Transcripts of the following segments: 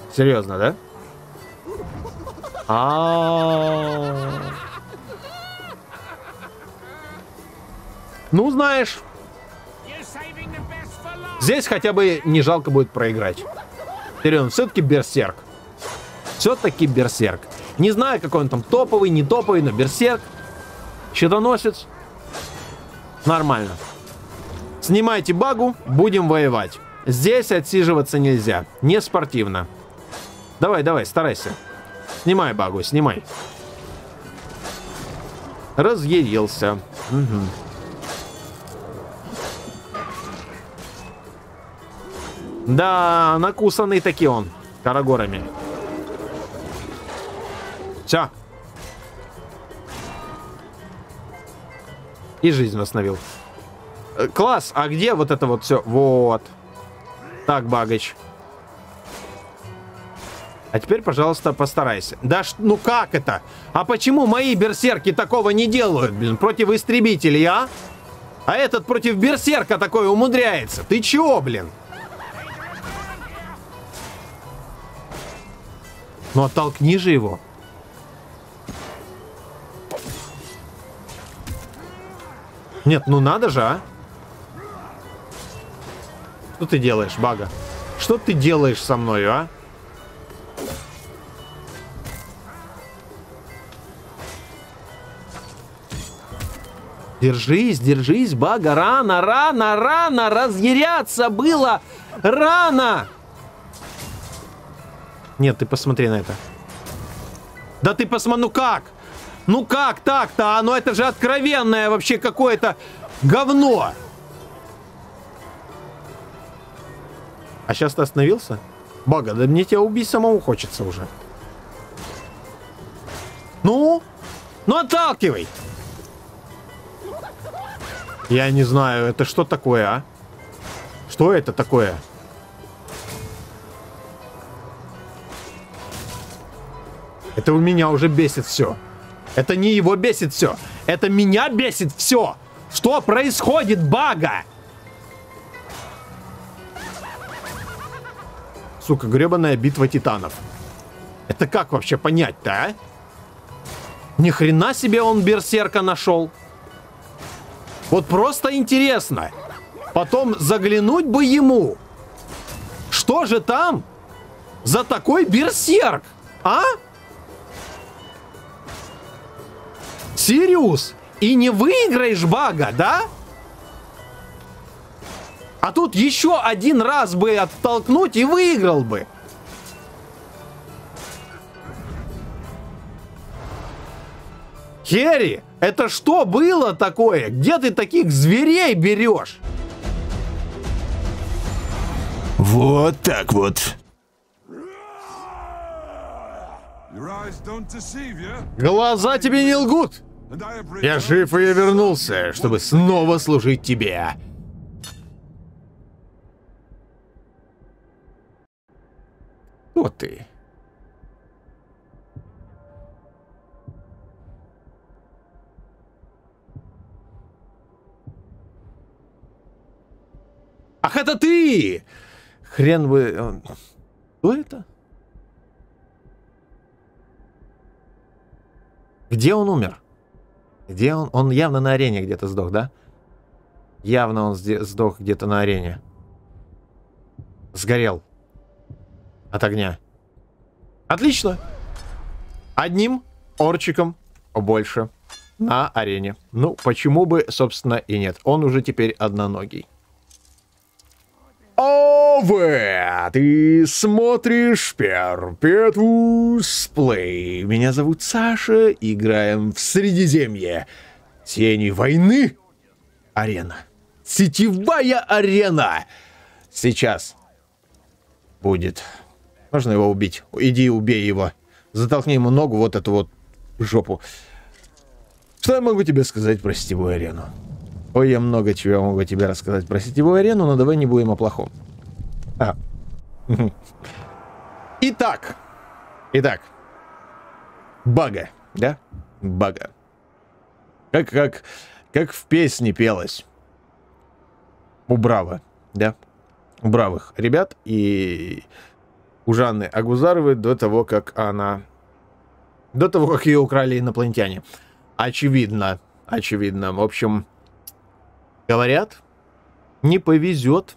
Серьезно, да? Ну, знаешь, здесь хотя бы не жалко будет проиграть. Серьезно, все-таки берсерк. Все-таки берсерк. Не знаю, какой он там топовый, не топовый, но берсерк. Щитоносец. Нормально. Снимайте багу, будем воевать. Здесь отсиживаться нельзя. Не спортивно. Давай, давай, старайся. Снимай багу, снимай. Разъярился. Угу. Да, накусанный таки он. Карагорами. Все. И жизнь восстановил. Класс, а где вот это вот все? Вот. Так, Багач. А теперь, пожалуйста, постарайся. Да, ну как это? А почему мои берсерки такого не делают, блин, против истребителей, а? А этот против берсерка такое умудряется. Ты чего, блин? Ну, оттолкни же его. Нет, ну надо же, а? Что ты делаешь, Бага? Что ты делаешь со мной, а? Держись, держись, Бага. Рано, рано, рано. Разъяряться было рано. Нет, ты посмотри на это. Да ты посмотри, ну как? Ну как так-то? А ну это же откровенное вообще какое-то говно. А сейчас ты остановился? Бага, да мне тебя убить самому хочется уже. Ну? Ну отталкивай. Я не знаю, это что такое, а? Что это такое? Это у меня уже бесит все. Это не его бесит все. Это меня бесит все. Что происходит, Бага? Сука, гребаная битва титанов. Это как вообще понять-то, а? Ни хрена себе он берсерка нашел. Вот просто интересно. Потом заглянуть бы ему. Что же там за такой берсерк, а? Сириус? И не выиграешь, Бага, да? А тут еще один раз бы оттолкнуть и выиграл бы. Херри, это что было такое? Где ты таких зверей берешь? Вот так вот. Глаза тебе не лгут. Я жив и я вернулся, чтобы снова служить тебе. Кто ты? Ах, это ты! Хрен вы... Кто это? Где он умер? Где он? Он явно на арене где-то сдох, да? Явно он сдох где-то на арене. Сгорел. От огня. Отлично. Одним орчиком больше на арене. Ну, почему бы, собственно, и нет. Он уже теперь одноногий. Ове! Ты смотришь Perpetuous Play. Меня зовут Саша. Играем в Средиземье. Тени войны. Арена. Сетевая арена. Сейчас будет. Можно его убить? Иди убей его. Затолкни ему ногу, вот эту вот жопу. Что я могу тебе сказать про сетевую арену? Ой, я много чего могу тебе рассказать про сетевую арену, но давай не будем о плохом. Итак. Бага, да? Бага. Как в песне пелось. У Браво, да? У бравых ребят и у Жанны Агузаровой до того, как ее украли инопланетяне. Очевидно. В общем, говорят, не повезет.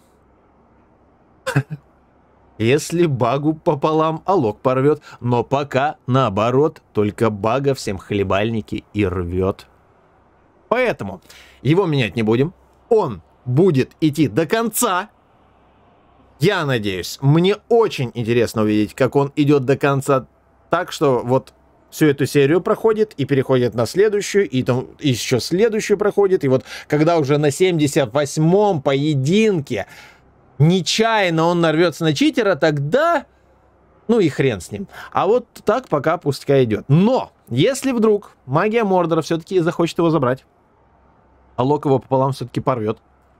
Если багу пополам, Алок порвет. Но пока наоборот, только бага всем хлебальники и рвет. Поэтому его менять не будем. Он будет идти до конца. Я надеюсь, мне очень интересно увидеть, как он идет до конца. Так что вот всю эту серию проходит и переходит на следующую, и там еще следующую проходит. И вот когда уже на 78-м поединке нечаянно он нарвется на читера, тогда, ну и хрен с ним. А вот так пока пускай идет. Но, если вдруг магия Мордора все-таки захочет его забрать, а Лок его пополам все-таки порвет,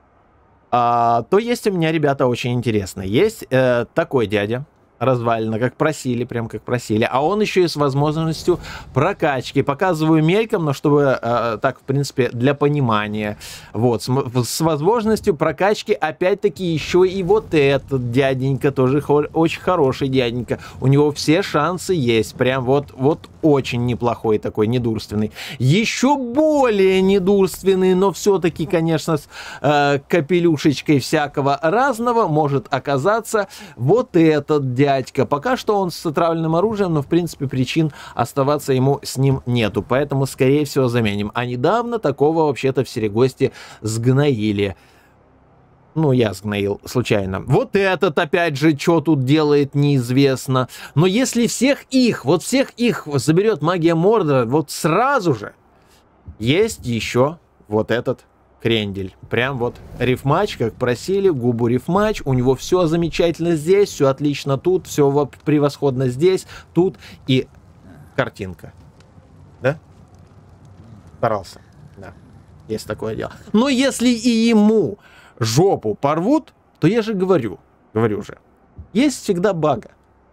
то есть у меня, ребята, очень интересно. Есть такой дядя, развалина, как просили, прям как просили. А он еще и с возможностью прокачки. Показываю мельком, но чтобы так, в принципе, для понимания. Вот, с возможностью прокачки, опять-таки, еще и вот этот дяденька, тоже очень хороший дяденька. У него все шансы есть. Прям вот очень неплохой такой, недурственный. Еще более недурственный, но все-таки, конечно, с капелюшечкой всякого разного может оказаться вот этот дяденька. Пока что он с отравленным оружием, но, в принципе, причин оставаться ему с ним нету. Поэтому, скорее всего, заменим. А недавно такого вообще-то в Серегосте сгноили. Ну, я сгноил случайно. Вот этот, опять же, что тут делает, неизвестно. Но если всех их заберет магия Мордора, вот сразу же есть еще вот этот крендель. Прям вот рифмач, как просили, губу рифмач. У него все замечательно здесь, все отлично тут, все превосходно здесь, тут и картинка. Да? Старался. Да. Есть такое дело. Но если и ему жопу порвут, то я же говорю же, есть всегда бага.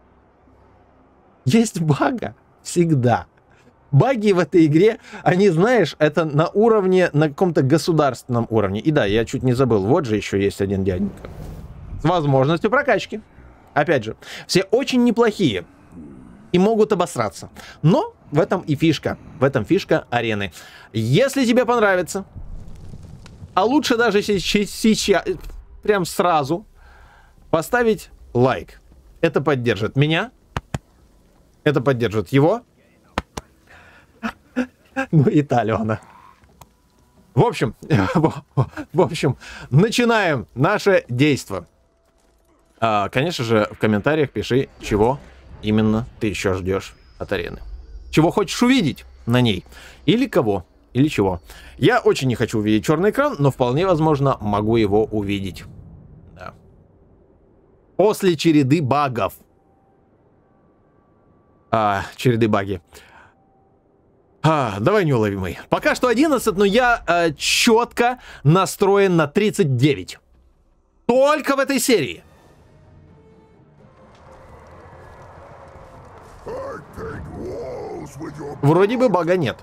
Есть бага всегда. Баги в этой игре, они, знаешь, это на уровне, на каком-то государственном уровне. И да, я чуть не забыл, вот же еще есть один дяденька. С возможностью прокачки. Опять же, все очень неплохие и могут обосраться. Но в этом и фишка. В этом фишка арены. Если тебе понравится, а лучше даже сейчас, прям сразу, поставить лайк. Это поддержит меня. Это поддержит его. Ну и Талиона. В общем, начинаем наше действо. Конечно же, в комментариях пиши, чего именно ты еще ждешь от арены. Чего хочешь увидеть на ней. Или кого, или чего. Я очень не хочу увидеть черный экран, но вполне возможно могу его увидеть. Да. После череды багов. Череды баги. Давай неуловимый. Пока что 11, но я четко настроен на 39. Только в этой серии. Вроде бы бага нет.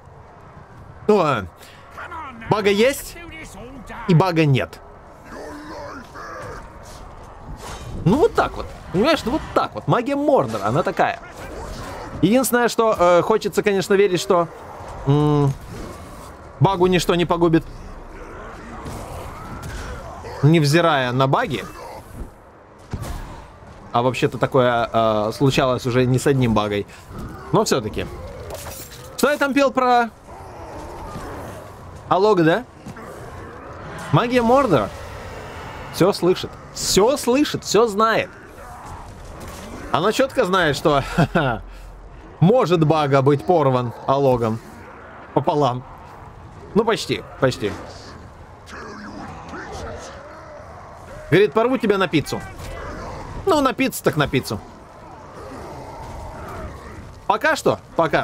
Бага есть, и бага нет. Ну вот так вот. Понимаешь, ну вот так вот. Магия Мордора, она такая. Единственное, что хочется, конечно, верить, что багу ничто не погубит. Невзирая на баги. А вообще-то такое случалось уже не с одним багой. Но все-таки. Что я там пел про Алога, да? Магия Мордора все слышит. Все слышит, все знает. Она четко знает, что может бага быть порван Алогом пополам. Ну, почти, почти. Говорит, порву тебя на пиццу. Ну, на пиццу так на пиццу. Пока что,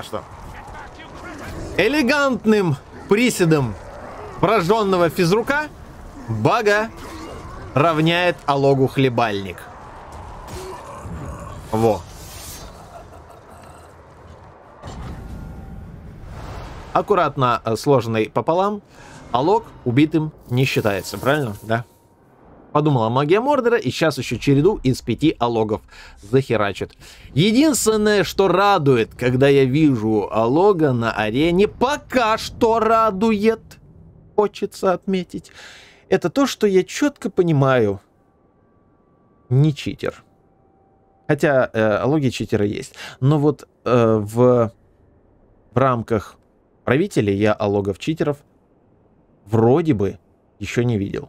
элегантным приседом прожженного физрука бага равняет Алогу хлебальник. Во. Аккуратно сложенный пополам, Алог убитым не считается, правильно? Да. Подумала магия Мордора, и сейчас еще череду из 5 алогов захерачит. Единственное, что радует, когда я вижу алога на арене, пока что радует, хочется отметить, это то, что я четко понимаю, не читер. Хотя алоги читера есть. Но вот в рамках правителей я алогов читеров вроде бы еще не видел.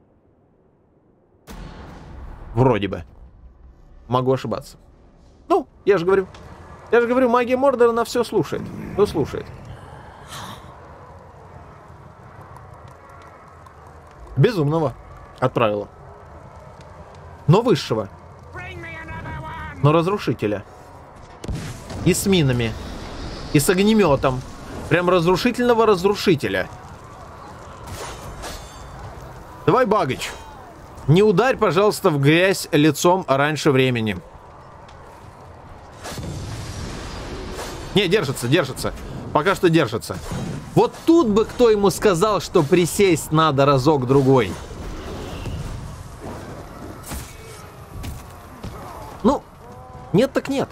Вроде бы. Могу ошибаться. Ну, я же говорю. Я же говорю, магия Мордора на все слушает. Все слушает. Безумного отправила. Но высшего. Но разрушителя. И с минами. И с огнеметом. Прям разрушительного разрушителя. Давай, Багач. Не ударь, пожалуйста, в грязь лицом раньше времени. Не, держится, держится. Пока что держится. Вот тут бы кто ему сказал, что присесть надо разок-другой. Ну, нет так нет.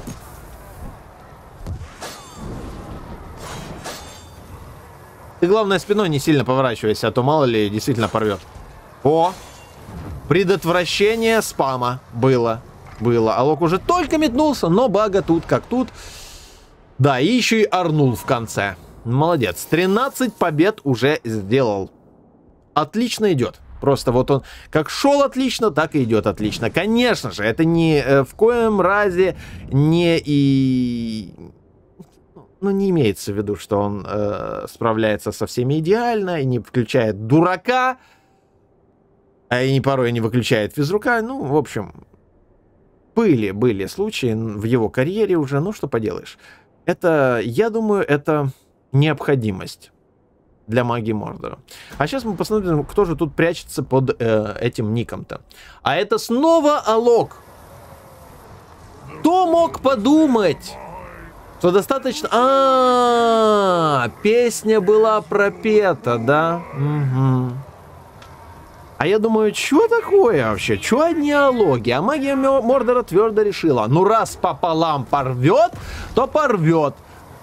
Ты, главное, спиной не сильно поворачивайся, а то мало ли действительно порвет. О! Предотвращение спама было. Было. Алок уже только метнулся, но бага тут как тут. Да, и еще и орнул в конце. Молодец. 13 побед уже сделал. Отлично идет. Просто вот он как шел отлично, так и идет отлично. Конечно же, это ни в коем разе не и... Ну, не имеется в виду, что он справляется со всеми идеально и не включает дурака. А и порой не выключает физрука. Ну, в общем, были случаи в его карьере уже. Ну, что поделаешь. Это, я думаю, это необходимость для магии Мордора. А сейчас мы посмотрим, кто же тут прячется под этим ником-то. А это снова алог. Кто мог подумать, что достаточно... песня была пропета, да? Угу. А я думаю, что такое вообще? Что одни алоги? А магия Мордора твердо решила. Ну, раз пополам порвет, то порвет.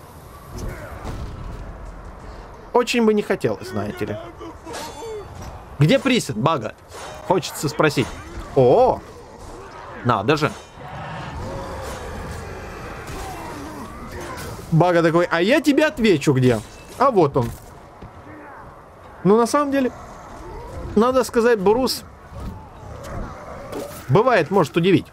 Очень бы не хотелось, знаете ли. Где присед, бага? Хочется спросить. О, надо же. Бага такой, а я тебе отвечу где. А вот он. Ну, на самом деле... Надо сказать, Брус бывает, может удивить.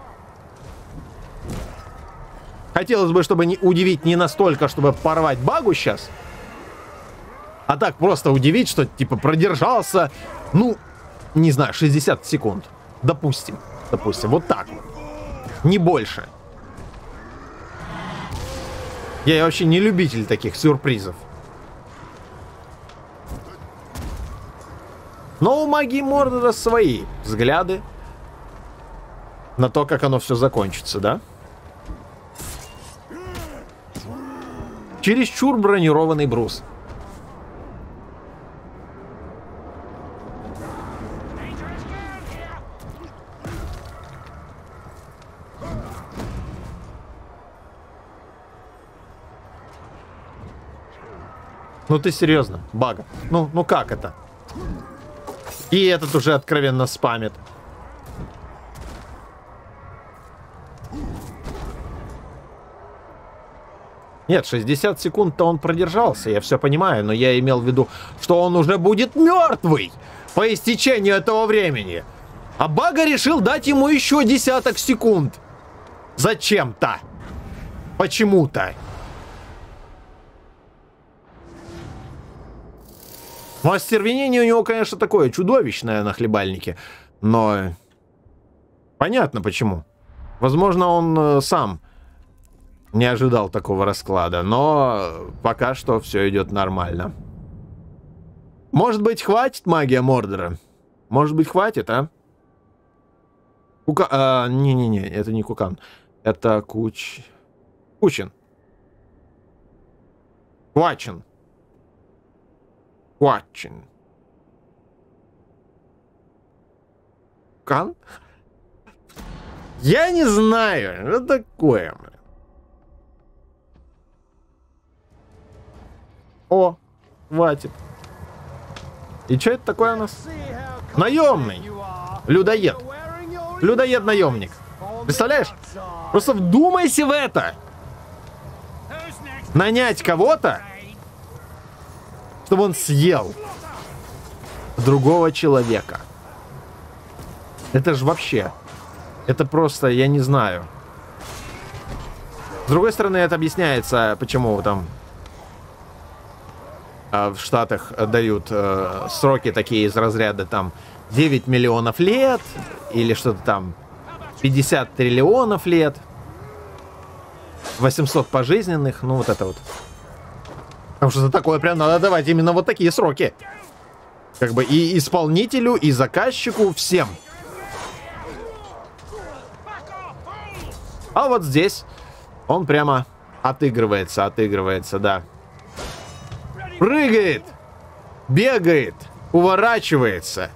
Хотелось бы, чтобы не удивить не настолько, чтобы порвать багу сейчас. А так просто удивить, что типа продержался, ну, не знаю, 60 секунд. Допустим. Допустим, вот так вот. Не больше. Я вообще не любитель таких сюрпризов. Но у магии Мордора свои взгляды на то, как оно все закончится, да? Чересчур бронированный Брус. Ну ты серьезно, бага? Ну как это? И этот уже откровенно спамит. Нет, 60 секунд-то он продержался, я все понимаю, но я имел в виду, что он уже будет мертвый по истечению этого времени. А бага решил дать ему еще десяток секунд. Зачем-то. Почему-то. Ну, остервенение у него, конечно, такое чудовищное на хлебальнике. Но понятно почему. Возможно, он сам не ожидал такого расклада. Но пока что все идет нормально. Может быть, хватит магия Мордора? Может быть, хватит, а? Не-не-не, это не Кукан. Это Кучин. Квачин. вулкан? Я не знаю, что такое. О, хватит. И что это такое у нас? Наемный. Людоед. Людоед-наемник. Представляешь? Просто вдумайся в это. Нанять кого-то, чтобы он съел другого человека. Это же вообще... Это просто, я не знаю. С другой стороны, это объясняется, почему там в Штатах дают сроки такие из разряда там 9 миллионов лет или что-то там 50 триллионов лет, 800 пожизненных, ну вот это вот. Потому что за такое прям надо давать именно вот такие сроки. Как бы и исполнителю, и заказчику, всем. А вот здесь он прямо отыгрывается, да. Прыгает, бегает, уворачивается.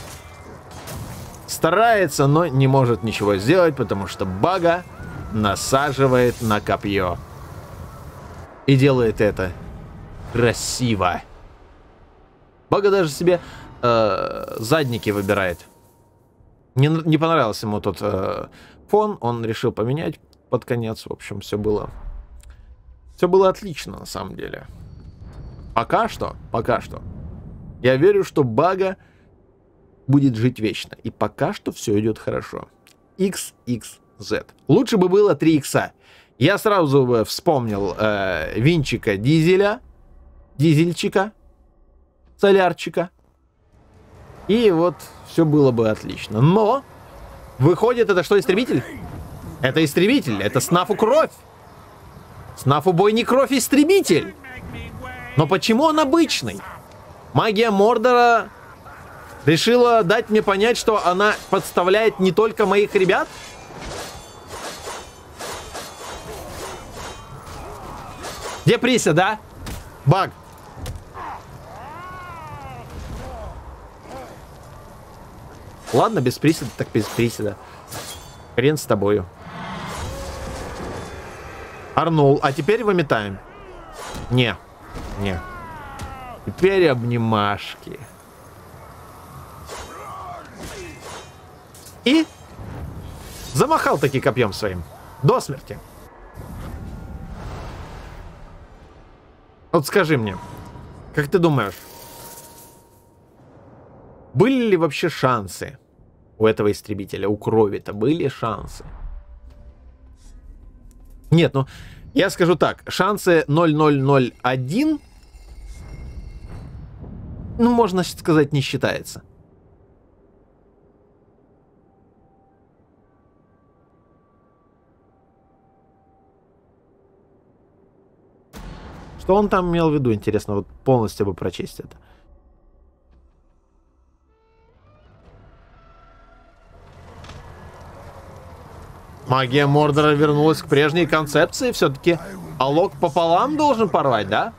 Старается, но не может ничего сделать, потому что Бага насаживает на копье. И делает это красиво. Бага даже себе задники выбирает. Не понравился ему тот фон, он решил поменять под конец. В общем, все было отлично на самом деле. Пока что. Я верю, что Бага будет жить вечно. И пока что все идет хорошо. XXZ. Лучше бы было 3 икса. Я сразу вспомнил Винчика Дизеля, Дизельчика, Солярчика. И вот все было бы отлично. Но выходит, это что, истребитель? Это истребитель. Это Снафу кровь. Снафу бой не кровь, истребитель. Но почему он обычный? Магия Мордора решила дать мне понять, что она подставляет не только моих ребят? Где Прися, да? Баг. Ладно, без приседа, так без приседа. Хрен с тобою. Арнул. А теперь выметаем. Не. Теперь обнимашки. И замахал таки копьем своим. До смерти. Вот скажи мне, как ты думаешь, были ли вообще шансы у этого истребителя, у крови-то были шансы? Нет, ну, я скажу так, шансы 0,001, ну, можно сказать, не считается. Что он там имел в виду, интересно, вот полностью бы прочесть это. Магия Мордора вернулась к прежней концепции. Все-таки Алок пополам должен порвать, да?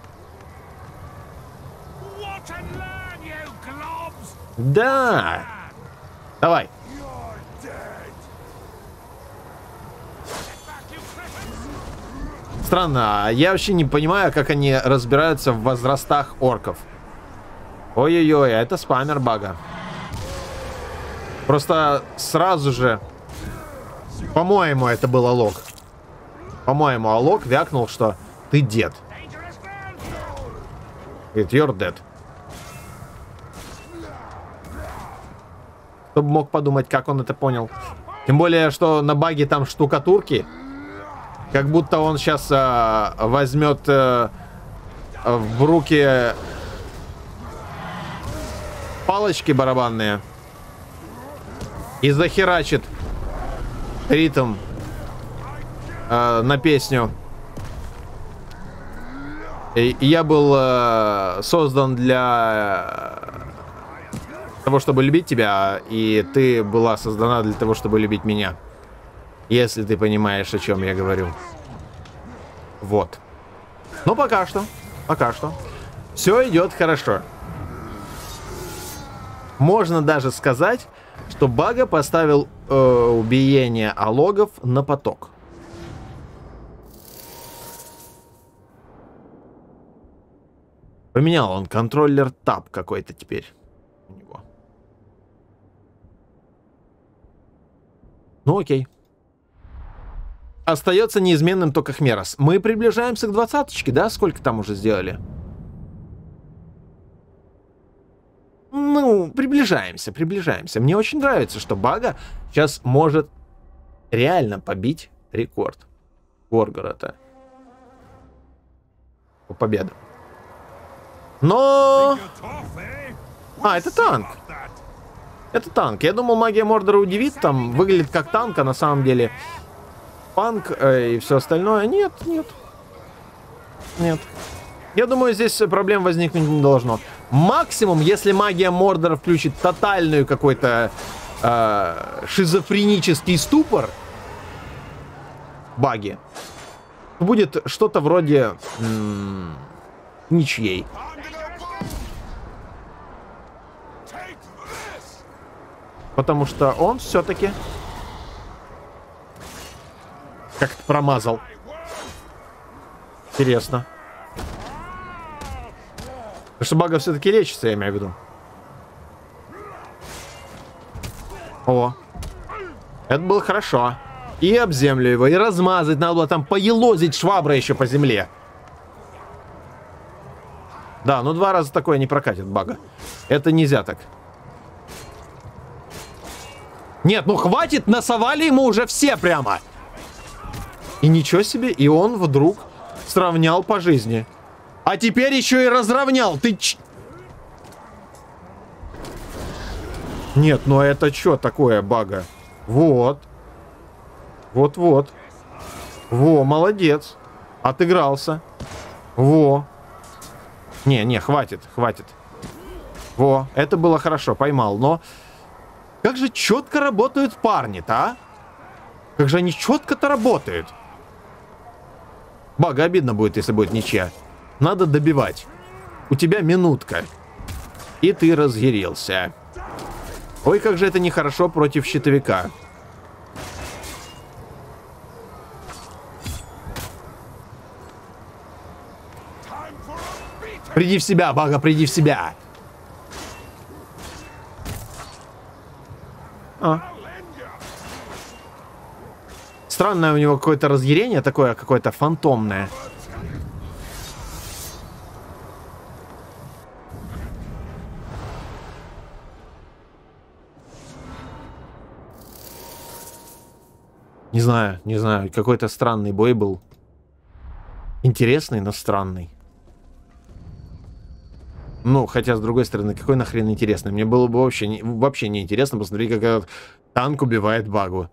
Да. Давай. Странно, я вообще не понимаю, как они разбираются в возрастах орков. Ой-ой-ой, это спамер Бага. Просто сразу же... По-моему, это был Алок. По-моему, Алок вякнул, что ты дед. Говорит, you're dead. Кто бы мог подумать, как он это понял. Тем более, что на Баге там штукатурки. Как будто он сейчас возьмет в руки палочки барабанные и захерачит ритм на песню. И я был создан для того, чтобы любить тебя, и ты была создана для того, чтобы любить меня. Если ты понимаешь, о чем я говорю. Вот. Но пока что все идет хорошо. Можно даже сказать, что Бага поставил убиение алогов на поток. Поменял он контроллер таб какой-то теперь у него. Ну окей. Остается неизменным только Хмерос. Мы приближаемся к 20-очке, да? Сколько там уже сделали? Ну, приближаемся, приближаемся. Мне очень нравится, что Бага сейчас может реально побить рекорд Горгорода по победам. Но... А, это танк. Это танк. Я думал, магия Мордора удивит. Там выглядит как танк, а на самом деле панк и все остальное. Нет, нет. Нет. Я думаю, здесь проблем возникнуть не должно. Максимум, если магия Мордора включит тотальную какой-то шизофренический ступор Баги, будет что-то вроде ничьей. Потому что он все-таки как-то промазал. Интересно. Потому что Бага все-таки лечится, я имею в виду. О. Это было хорошо. И об землю его, и размазать. Надо было там поелозить шваброй еще по земле. Да, ну 2 раза такое не прокатит Бага. Это нельзя так. Нет, ну хватит, насовали ему уже все прямо. И ничего себе, и он вдруг сравнял по жизни. А теперь еще и разровнял. Ты Нет, ну это что такое, Бага? Вот. Вот-вот. Во, молодец. Отыгрался. Во. Не, хватит, хватит. Во, это было хорошо, поймал, но... Как же четко работают парни-то, а? Как же они четко-то работают. Бага, обидно будет, если будет ничья. Надо добивать. У тебя минутка. И ты разъярился. Ой, как же это нехорошо против щитовика. Приди в себя, Бага, приди в себя. Странное у него какое-то разъярение, такое какое-то фантомное. Не знаю, какой-то странный бой был. Интересный, но странный. Ну, хотя, с другой стороны, какой нахрен интересный? Мне было бы вообще не интересно посмотреть, как этот танк убивает Багу.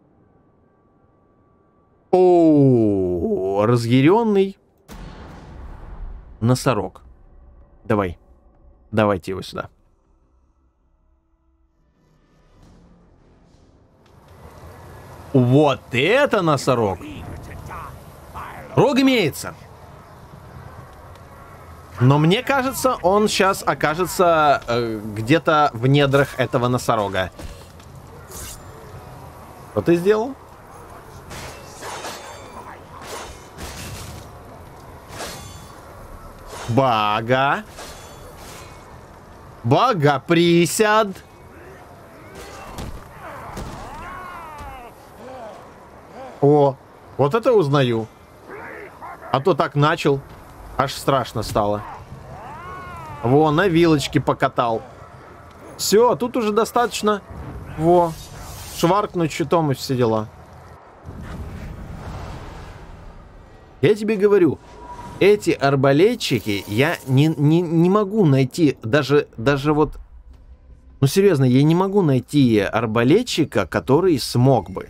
О, разъяренный носорог. Давай. Давайте его сюда. Вот это носорог. Рог имеется. Но мне кажется, он сейчас окажется где-то в недрах этого носорога. Что ты сделал? Бага. Бага, присяд. О, вот это узнаю. А то так начал. Аж страшно стало. Во, на вилочке покатал. Все, тут уже достаточно. Во, шваркнуть щитом и все дела. Я тебе говорю, эти арбалетчики я не могу найти. Даже вот... Ну, серьезно, я не могу найти арбалетчика, который смог бы.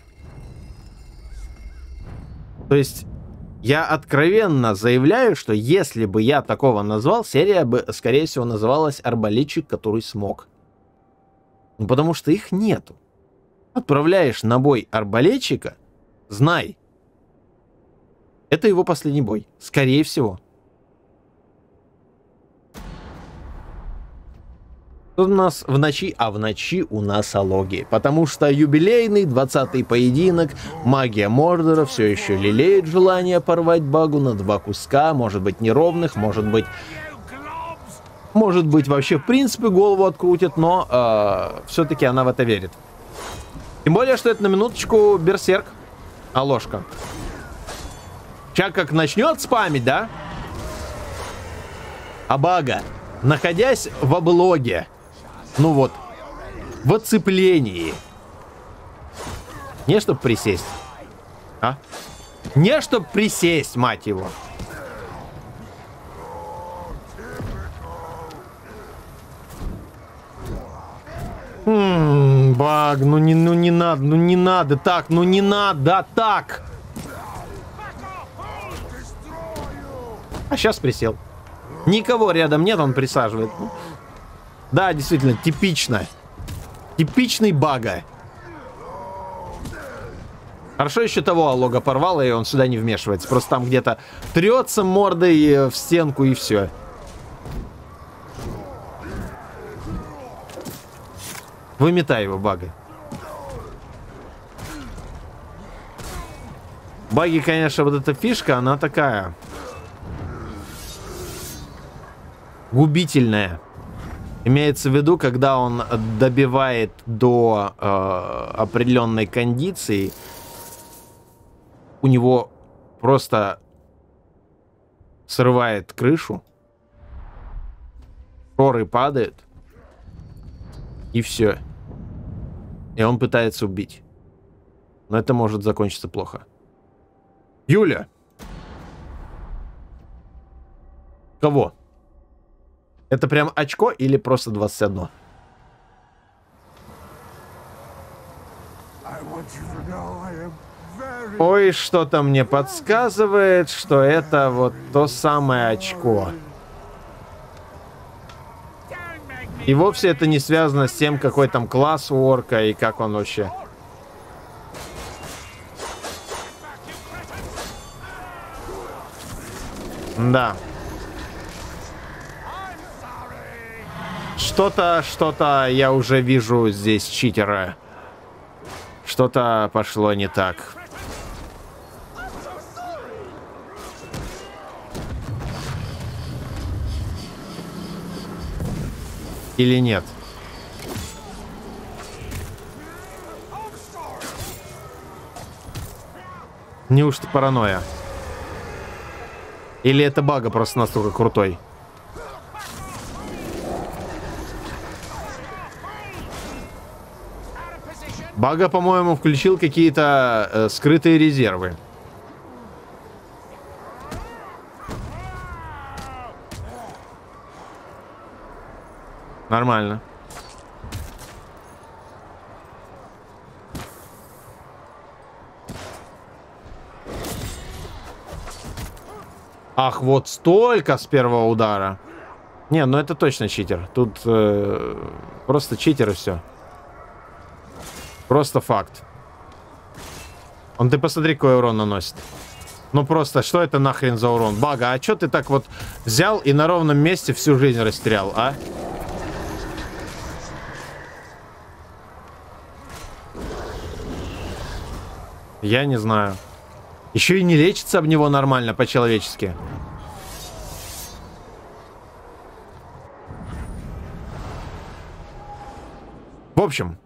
То есть... Я откровенно заявляю, что если бы я такого назвал, серия бы, скорее всего, называлась «Арбалетчик, который смог». Ну, потому что их нету. Отправляешь на бой арбалетчика, знай. Это его последний бой. Скорее всего. Тут у нас в ночи, а в ночи у нас алоги. Потому что юбилейный 20-й поединок, магия Мордора все еще лелеет желание порвать Багу на два куска. Может быть неровных, может быть вообще в принципе голову открутит, но все-таки она в это верит. Тем более, что это на минуточку берсерк. Алошка. Сейчас как начнет спамить, да? А Бага, находясь в облоге, ну вот, в оцеплении. Не чтоб присесть. А? Не чтоб присесть, мать его. Баг, ну не надо так, ну не надо так. А сейчас присел. Никого рядом нет, он присаживает. Да, действительно, типично. Типичный Бага. Хорошо еще того алога порвало, и он сюда не вмешивается. Просто там где-то трется мордой в стенку, и все. Выметай его, Бага. Баги, конечно, вот эта фишка, она такая губительная. Имеется в виду, когда он добивает до определенной кондиции, у него просто срывает крышу, шоры падают, и все. И он пытается убить. Но это может закончиться плохо. Юля! Кого? Это прям очко или просто 21? Ой, что-то мне подсказывает, что это вот то самое очко. И вовсе это не связано с тем, какой там класс у орка и как он вообще. Да. Что-то я уже вижу здесь читера. Что-то пошло не так. Или нет? Неужто паранойя? Или это Бага просто настолько крутой? Бага, по-моему, включил какие-то скрытые резервы. Нормально. Ах, вот столько с первого удара. Не, ну это точно читер. Тут просто читер и все. Просто факт. Он, ты посмотри, какой урон наносит. Ну просто, что это нахрен за урон? Бага, а чё ты так вот взял и на ровном месте всю жизнь растерял, а? Я не знаю. Еще и не лечится об него нормально, по-человечески. В общем,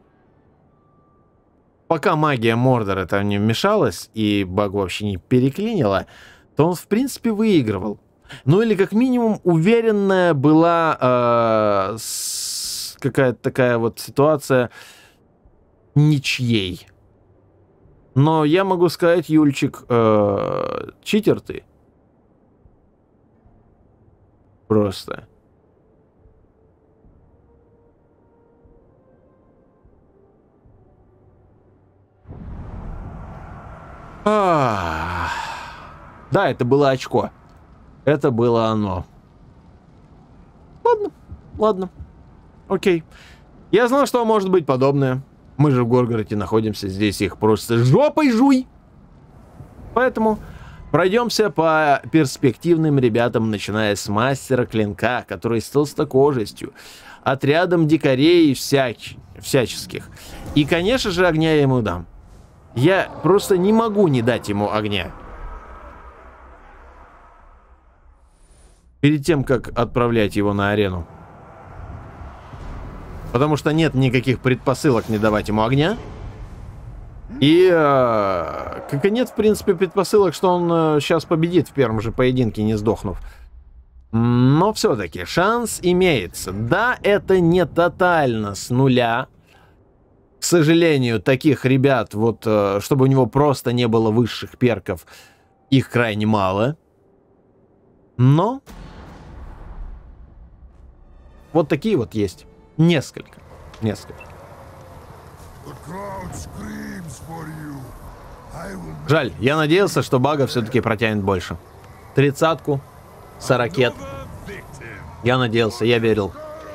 пока магия Мордора там не вмешалась и Багу вообще не переклинила, то он, в принципе, выигрывал. Ну или как минимум уверенная была какая-то такая вот ситуация ничьей. Но я могу сказать, Юльчик, читер ты. Просто. Да, это было очко. Это было оно. Ладно, ладно. Окей. Я знал, что может быть подобное. Мы же в Горгороде находимся, здесь их просто жопой жуй. Поэтому пройдемся по перспективным ребятам, начиная с мастера клинка, который с толстокожестью отрядом дикарей всяческих. И, конечно же, огня я ему дам. Я просто не могу не дать ему огня. Перед тем, как отправлять его на арену. Потому что нет никаких предпосылок не давать ему огня. И как и нет, в принципе, предпосылок, что он сейчас победит в первом же поединке, не сдохнув. Но все-таки шанс имеется. Да, это не тотально с нуля. К сожалению, таких ребят, вот, чтобы у него просто не было высших перков, их крайне мало. Но вот такие вот есть. Несколько. Жаль, я надеялся, что Бага все-таки протянет больше. 30-ку, 40-ет. Я надеялся, я верил.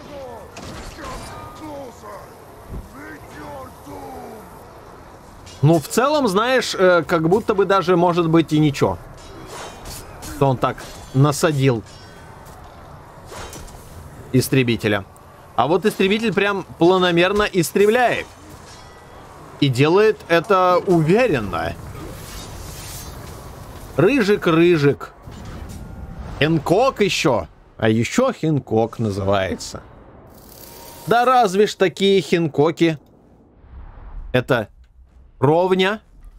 Ну, в целом, знаешь, как будто бы даже может быть и ничего. Что он так насадил истребителя. А вот истребитель прям планомерно истребляет. И делает это уверенно. Рыжик. Хэнкок еще. А еще Хэнкок называется. Да разве ж такие Хэнкоки. Это ровня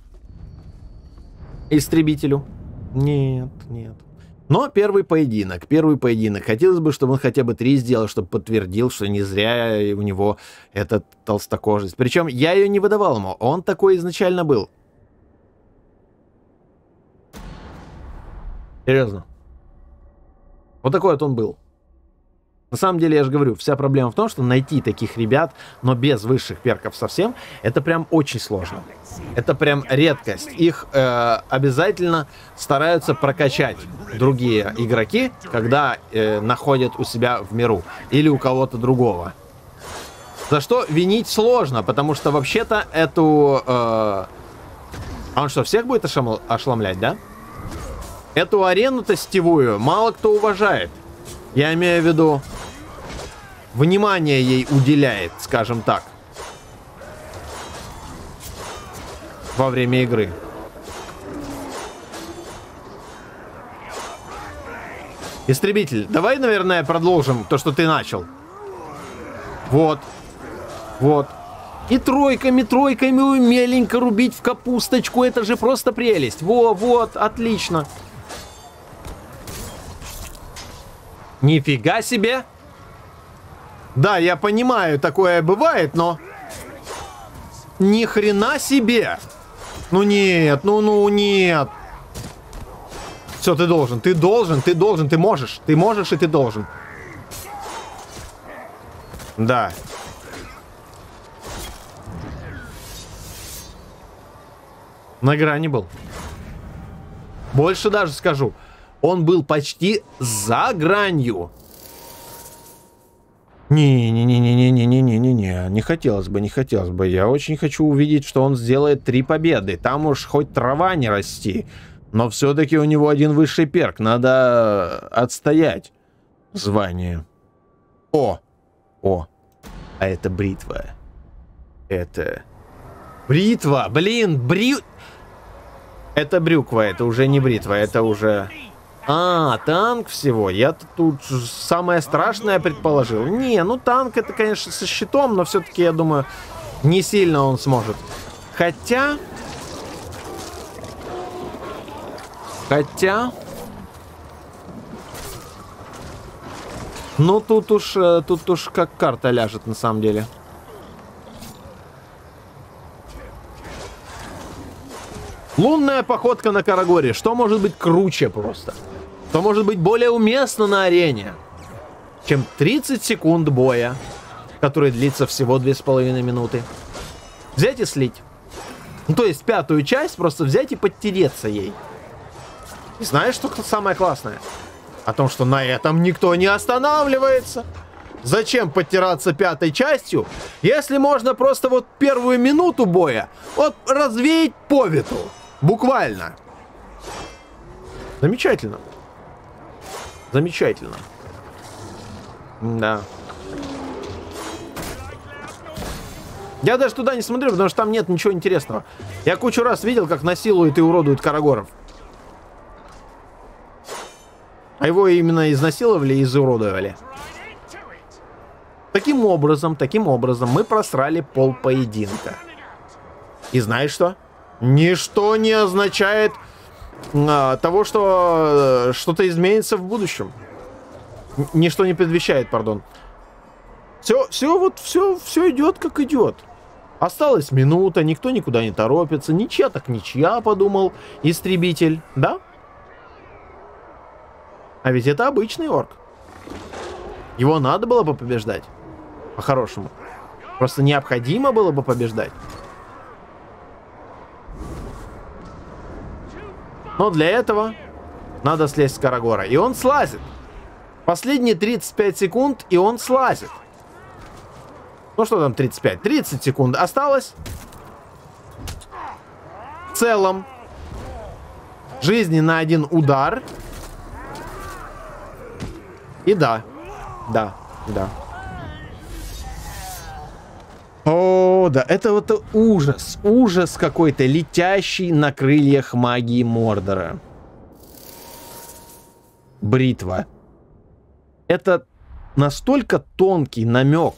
истребителю? Нет. Но первый поединок. Хотелось бы, чтобы он хотя бы 3 сделал, чтобы подтвердил, что не зря у него этот толстокожесть. Причем я ее не выдавал ему. Он такой изначально был. Серьезно. Вот такой вот он был. На самом деле, я же говорю, вся проблема в том, что найти таких ребят, но без высших перков совсем, это прям очень сложно. Это прям редкость. Их обязательно стараются прокачать другие игроки, когда находят у себя в миру или у кого-то другого. За что винить сложно, потому что вообще-то эту... А он что, всех будет ошеломлять, да? Эту арену-то сетевую мало кто уважает. Я имею в виду, внимание ей уделяет, скажем так, во время игры. Истребитель, давай, наверное, продолжим то, что ты начал. Вот. И тройками меленько рубить в капусточку, это же просто прелесть. Вот, отлично. Нифига себе! Да, я понимаю, такое бывает, но... Ни хрена себе! Ну нет, ну нет! Все, ты можешь и ты должен. Да. На грани был. Больше даже скажу. Он был почти за гранью. Не хотелось бы. Я очень хочу увидеть, что он сделает 3 победы. Там уж хоть трава не расти. Но все-таки у него 1 высший перк. Надо отстоять звание. О! А это бритва. Это... Бритва! Блин, Это брюква, это уже не бритва, это уже... танк всего. Я тут самое страшное предположил. Не, ну танк это, конечно, со щитом, но все-таки, я думаю, не сильно он сможет. Хотя... Ну, тут уж как карта ляжет, на самом деле. Лунная походка на Карагоре. Что может быть круче просто? Что может быть более уместно на арене, чем 30 секунд боя, который длится всего 2,5 минуты? Взять и слить. Ну, то есть 5-ю часть просто взять и подтереться ей. И знаешь, что самое классное? О том, что на этом никто не останавливается. Зачем подтираться 5-й частью, если можно просто вот первую минуту боя вот развеять по ветру? Буквально. Замечательно. Да. Я даже туда не смотрю, потому что там нет ничего интересного. Я кучу раз видел, как насилуют и уродуют Карагоров. А его именно изнасиловали и изуродовали. Таким образом, мы просрали пол поединка. И знаешь что? Ничто не означает того, что что-то изменится в будущем. Ничто не предвещает, пардон. Все идет как идет. Осталась минута, никто никуда не торопится. Ничья так ничья, подумал истребитель. Да? А ведь это обычный орк. Его надо было бы побеждать. По-хорошему. Просто необходимо было бы побеждать. Но для этого надо слезть с Карагора. И он слазит. Последние 35 секунд, и он слазит. Ну что там 35? 30 секунд осталось. В целом. Жизни на один удар. И да. О, да, это вот ужас. Ужас какой-то, летящий на крыльях магии Мордора. Бритва. Это настолько тонкий намек,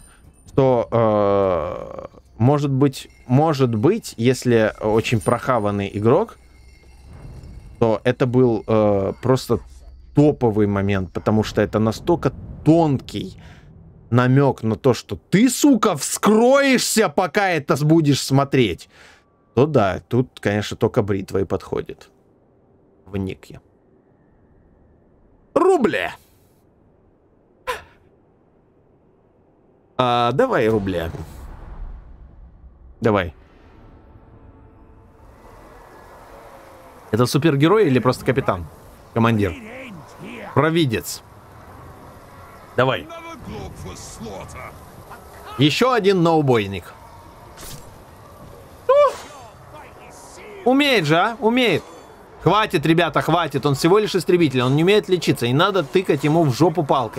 что может быть, если очень прохаванный игрок, то это был просто топовый момент, потому что это настолько тонкий намек на то, что ты, сука, вскроешься, пока это будешь смотреть, то да, тут, конечно, только бритва и подходит. В нике. Рубля. Давай рубля. Давай. Это супергерой или просто капитан? Командир. Провидец. Давай. Еще один ноубойник. Умеет же, а? Умеет. Хватит, ребята, хватит. Он всего лишь истребитель. Он не умеет лечиться. Не надо тыкать ему в жопу палкой.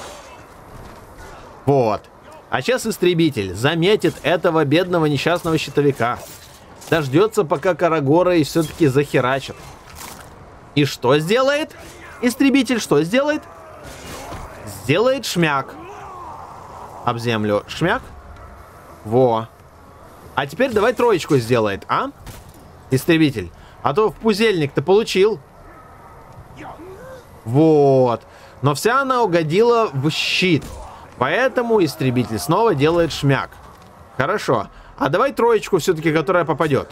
Вот. А сейчас истребитель заметит этого бедного несчастного щитовика. Дождется, пока Карагора и все-таки захерачит. И что сделает? Истребитель что сделает? Сделает шмяк. Об землю. Шмяк. Во. А теперь давай троечку сделает, а? Истребитель. А то в пузельник-то получил. Вот. Но вся она угодила в щит. Поэтому истребитель снова делает шмяк. Хорошо. А давай троечку все-таки, которая попадет.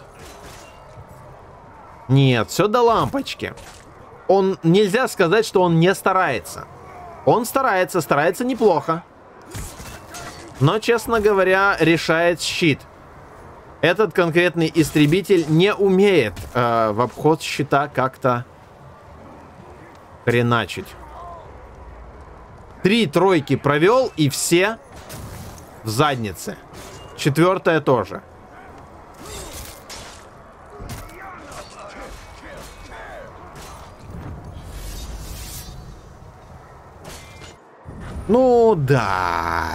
Нет, все до лампочки. Он, нельзя сказать, что он не старается. Он старается неплохо. Но, честно говоря, решает щит. Этот конкретный истребитель не умеет в обход щита как-то хреначить. 3 тройки провел, и все в заднице. 4-я тоже. Ну да.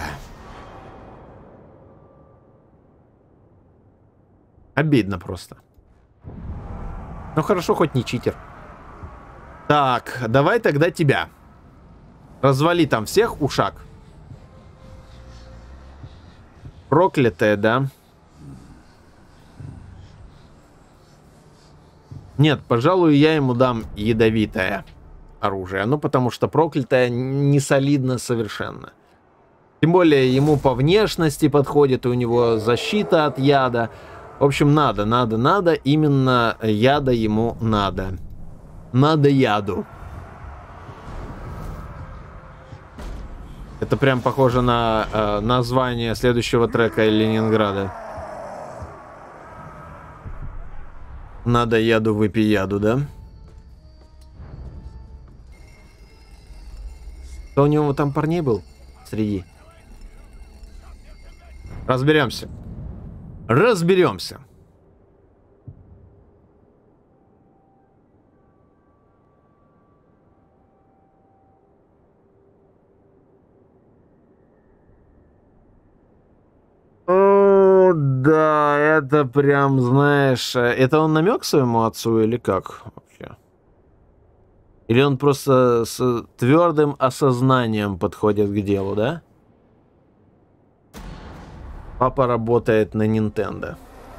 Обидно просто. Ну хорошо, хоть не читер. Так, давай тогда тебя. Развали там всех, ушак. Проклятая, да? Нет, пожалуй, я ему дам ядовитое оружие. Ну, потому что проклятое не солидно совершенно. Тем более, ему по внешности подходит, и у него защита от яда. В общем, надо. Именно яда ему надо. Надо яду. Это прям похоже на название следующего трека Ленинграда. Надо яду, выпей яду, да? Кто у него там парней был среди? Разберемся. Разберемся. это прям, знаешь... Это он намек своему отцу или как вообще? Или он просто с твердым осознанием подходит к делу, да? Папа работает на Nintendo.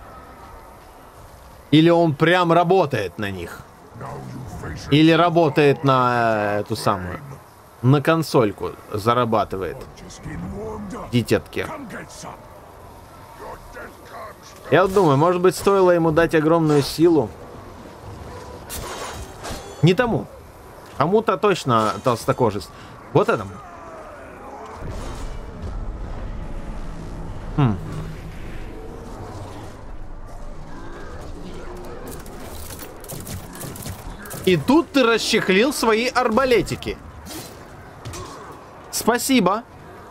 Или он прям работает на них. Или работает на эту самую. На консольку зарабатывает. Дитятки. Я вот думаю, может быть, стоило ему дать огромную силу. Не тому. Кому-то точно толстокожесть. Вот этому. И тут ты расчехлил свои арбалетики. Спасибо.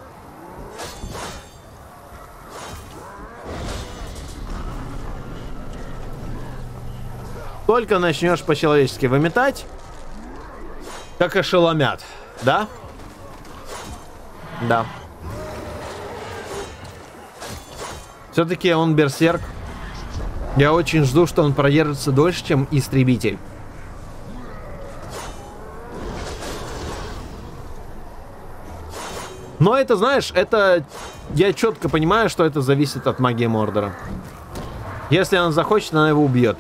Только начнешь по-человечески выметать, как ошеломят, да? Да. Все-таки он берсерк. Я очень жду, что он продержится дольше, чем истребитель. Но это, знаешь, это... Я четко понимаю, что это зависит от магии Мордора. Если она захочет, она его убьет.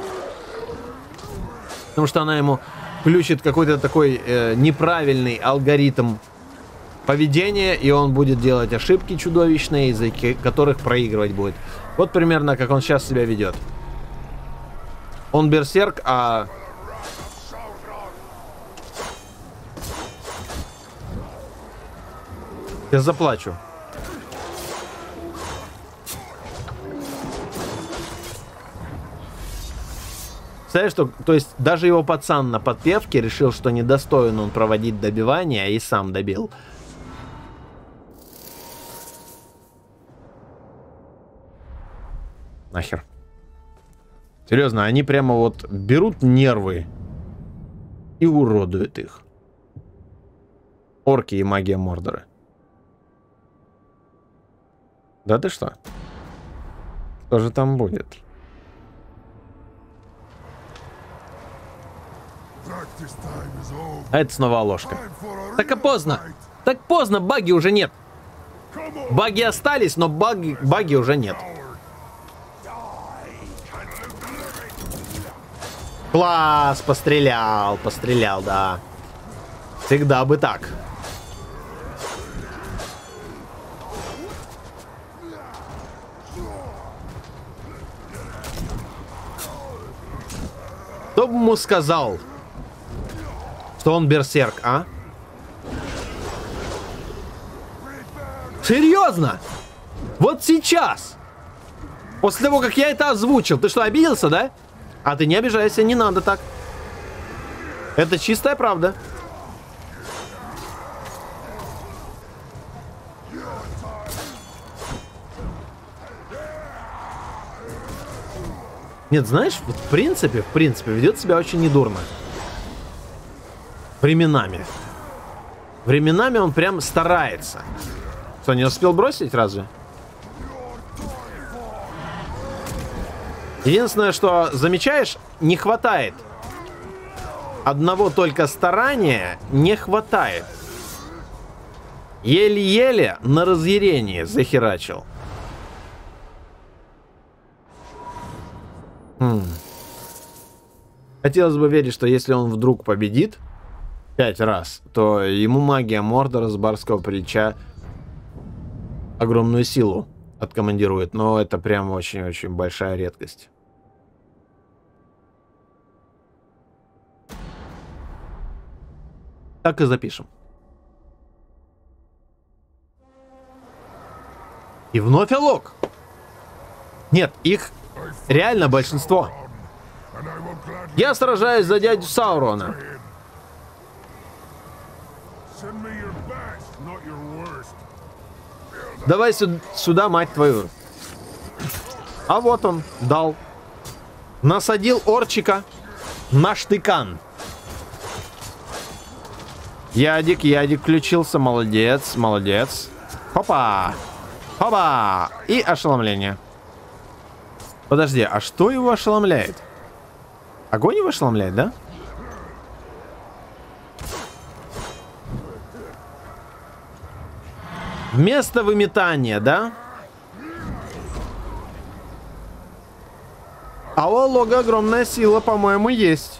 Потому что она ему включит какой-то такой неправильный алгоритм поведения, и он будет делать ошибки чудовищные, из-за которых проигрывать будет. Вот примерно, как он сейчас себя ведет. Он берсерк, а... Я заплачу. Представляешь, что, то есть даже его пацан на подпевке решил, что недостоин он проводить добивание, и сам добил. Нахер. Серьезно, они прямо вот берут нервы и уродуют их. Орки и магия Мордора. Да ты что? Что же там будет? А это снова ложка. Так и поздно. Так поздно, баги уже нет. Баги остались, но баги уже нет. Класс, пострелял, да. Всегда бы так. Кто бы ему сказал, что он берсерк, а? Серьезно? Вот сейчас? После того, как я это озвучил, ты что, обиделся, да? А ты не обижайся, не надо так. Это чистая правда. Нет, знаешь, вот в принципе, ведет себя очень недурно. Временами. Временами он прям старается. Что, не успел бросить разве? Единственное, что замечаешь, не хватает. Одного только старания не хватает. Еле-еле на разъярении захерачил. Хотелось бы верить, что если он вдруг победит 5 раз, то ему магия Мордора с барского плеча огромную силу откомандирует. Но это прям очень-очень большая редкость. Так и запишем. И вновь Алок. Нет, их реально большинство. Я сражаюсь за дядю Саурона. Давай сюда, мать твою. А вот он, дал. Насадил орчика на штыкан. Ядик включился. Молодец, молодец. Хопа. Хопа. И ошеломление. Подожди, а что его ошеломляет? Огонь его ошеломляет, да? Вместо выметания, да? А у Алога огромная сила, по-моему, есть.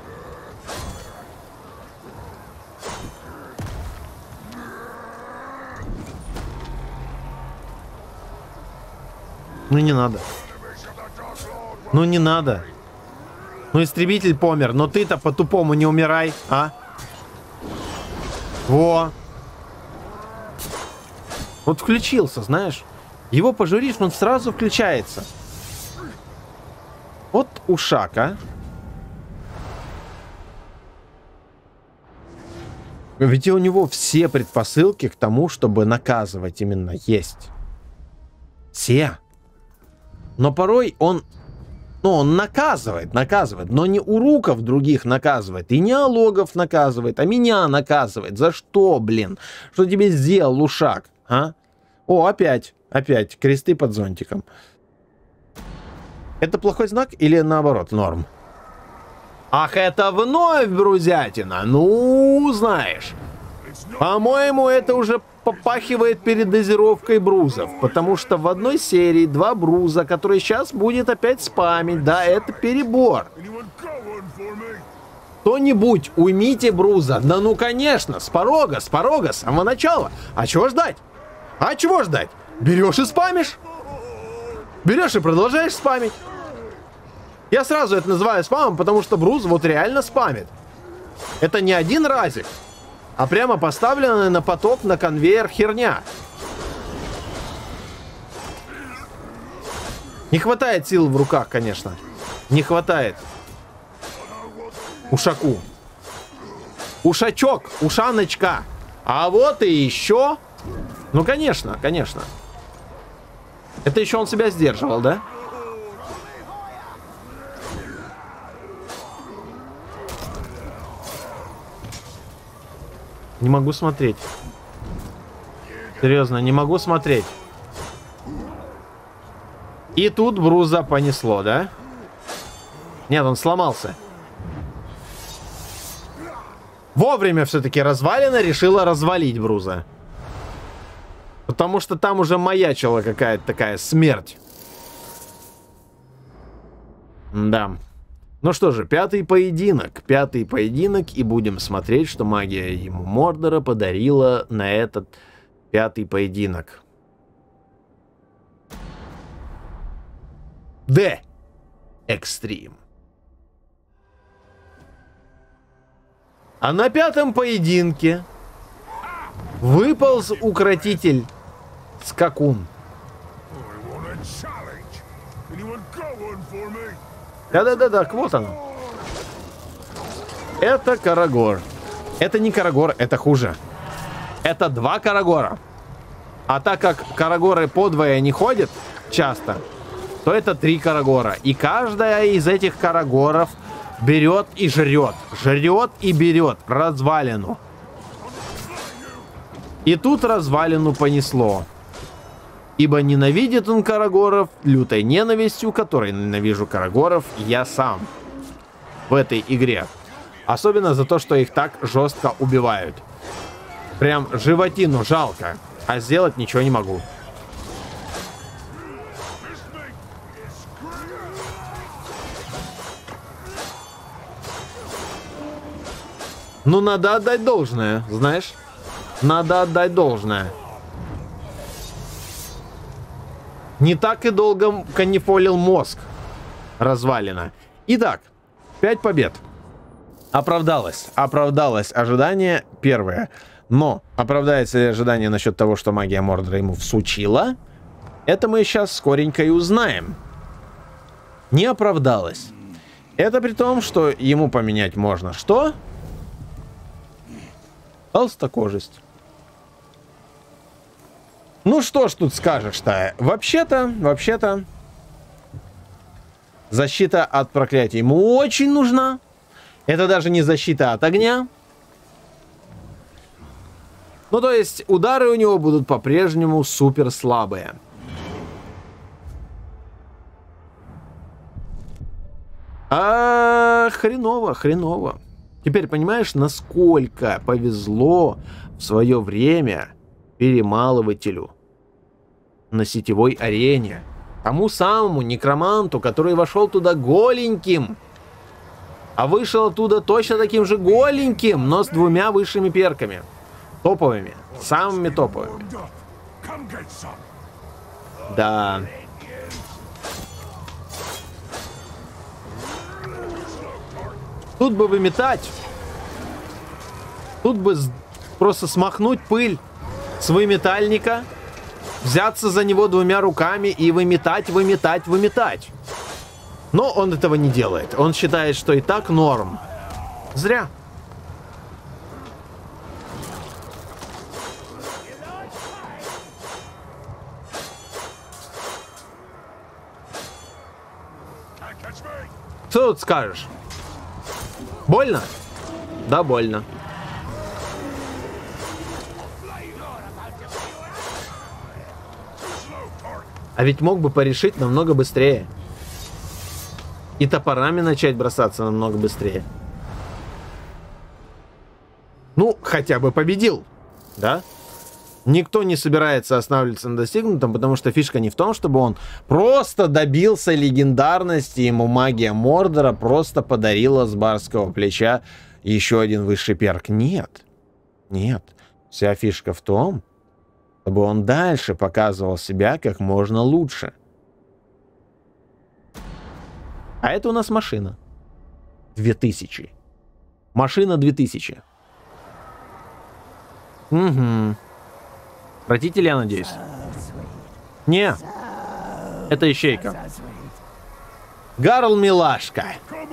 Ну не надо. Ну не надо. Ну истребитель помер, но ты-то по-тупому не умирай, а? Во. Вот включился, знаешь. Его пожуришь, он сразу включается. Вот ушак, а. Ведь у него все предпосылки к тому, чтобы наказывать именно есть. Все. Но порой он... Ну, он наказывает, но не уруков других наказывает, и не алогов наказывает, а меня наказывает. За что, блин? Что тебе сделал ушак, а? О, опять кресты под зонтиком. Это плохой знак или наоборот, норм? Ах, это вновь брузятина. Ну, знаешь. По-моему, это уже попахивает передозировкой брузов. Потому что в одной серии 2 бруза, которые сейчас будет опять спамить. Да, это перебор. Кто-нибудь уймите бруза. Да ну, конечно, с порога, с самого начала. А чего ждать? А чего ждать? Берешь и спамишь. Берешь и продолжаешь спамить. Я сразу это называю спамом, потому что бруз вот реально спамит. Это не один разик, а прямо поставленная на поток, на конвейер херня. Не хватает сил в руках, конечно. Не хватает. Ушаку. Ушачок, ушаночка. А вот и еще. Ну, конечно, конечно. Это еще он себя сдерживал, да? Не могу смотреть. Серьезно, не могу смотреть. И тут бруза понесло, да? Нет, он сломался. Вовремя все-таки развалина решила развалить бруза. Потому что там уже маячила какая-то такая смерть. Да. Ну что же, пятый поединок, и будем смотреть, что магия ему Мордора подарила на этот пятый поединок. Д. Экстрим. А на пятом поединке выполз укротитель Скакун. Да-да-да, вот оно. Это Карагор. Это не Карагор, это хуже. Это 2 Карагора. А так как Карагоры подвое не ходят часто, то это 3 Карагора. И каждая из этих Карагоров берет и жрет. Жрет и берет развалину. И тут развалину понесло. Ибо ненавидит он Карагоров лютой ненавистью, которой ненавижу Карагоров я сам в этой игре. Особенно за то, что их так жестко убивают. Прям животину жалко, а сделать ничего не могу. Ну, надо отдать должное, знаешь? Надо отдать должное. Не так и долго канифолил мозг развалина. Итак, 5 побед. Оправдалось ожидание первое. Но оправдается ли ожидание насчет того, что магия Мордора ему всучила? Это мы сейчас скоренько и узнаем. Не оправдалось. Это при том, что ему поменять можно что? Толстокожесть. Ну что ж тут скажешь-то? Вообще-то, защита от проклятий ему очень нужна. Это даже не защита от огня. Ну, то есть, удары у него будут по-прежнему супер слабые. Хреново, хреново. Теперь понимаешь, насколько повезло в свое время перемалывателю на сетевой арене. Тому самому некроманту, который вошел туда голеньким, а вышел оттуда точно таким же голеньким, но с 2 высшими перками. Топовыми. Самыми топовыми. Да. Тут бы выметать. Тут бы просто смахнуть пыль с выметальника, взяться за него 2 руками и выметать, выметать, выметать. Но он этого не делает. Он считает, что и так норм. Зря. Что тут скажешь? Больно? Да, больно. А ведь мог бы порешить намного быстрее. И топорами начать бросаться намного быстрее. Ну, хотя бы победил. Да? Никто не собирается останавливаться на достигнутом, потому что фишка не в том, чтобы он просто добился легендарности, ему магия Мордора просто подарила с барского плеча еще один высший перк. Нет. Нет. Вся фишка в том, чтобы он дальше показывал себя как можно лучше. А это у нас машина. 2000. Машина 2000. Угу. Родители, я надеюсь. Не. Это ищейка. Гарл милашка.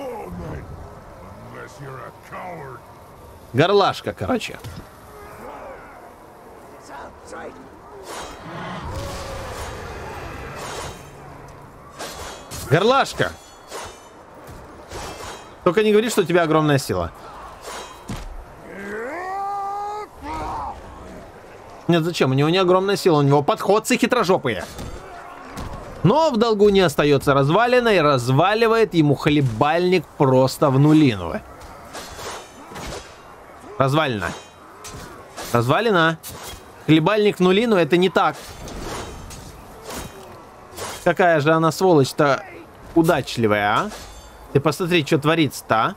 Горлашка, короче. Горлашка. Только не говори, что у тебя огромная сила. Нет, зачем? У него не огромная сила, у него подходцы хитрожопые. Но в долгу не остается развалина, и разваливает ему хлебальник просто в нулину. Развалина. Развалина. Хлебальник в нулину, это не так. Какая же она сволочь-то удачливая, а? Ты посмотри, что творится-то, а?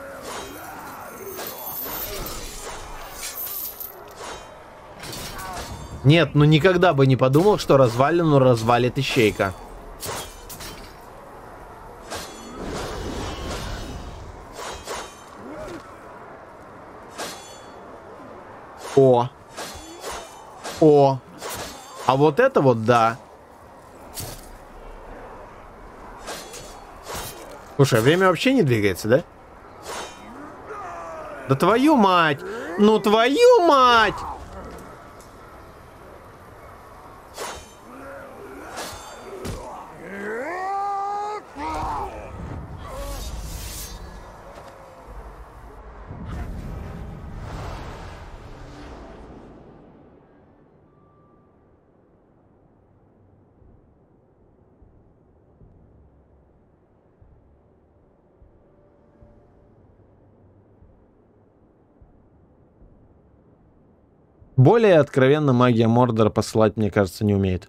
Нет, ну никогда бы не подумал, что развалину развалит ищейка. О. О. А вот это вот да. Слушай, время вообще не двигается, да? Да твою мать! Ну твою мать! Более откровенно магия Мордора посылать, мне кажется, не умеет.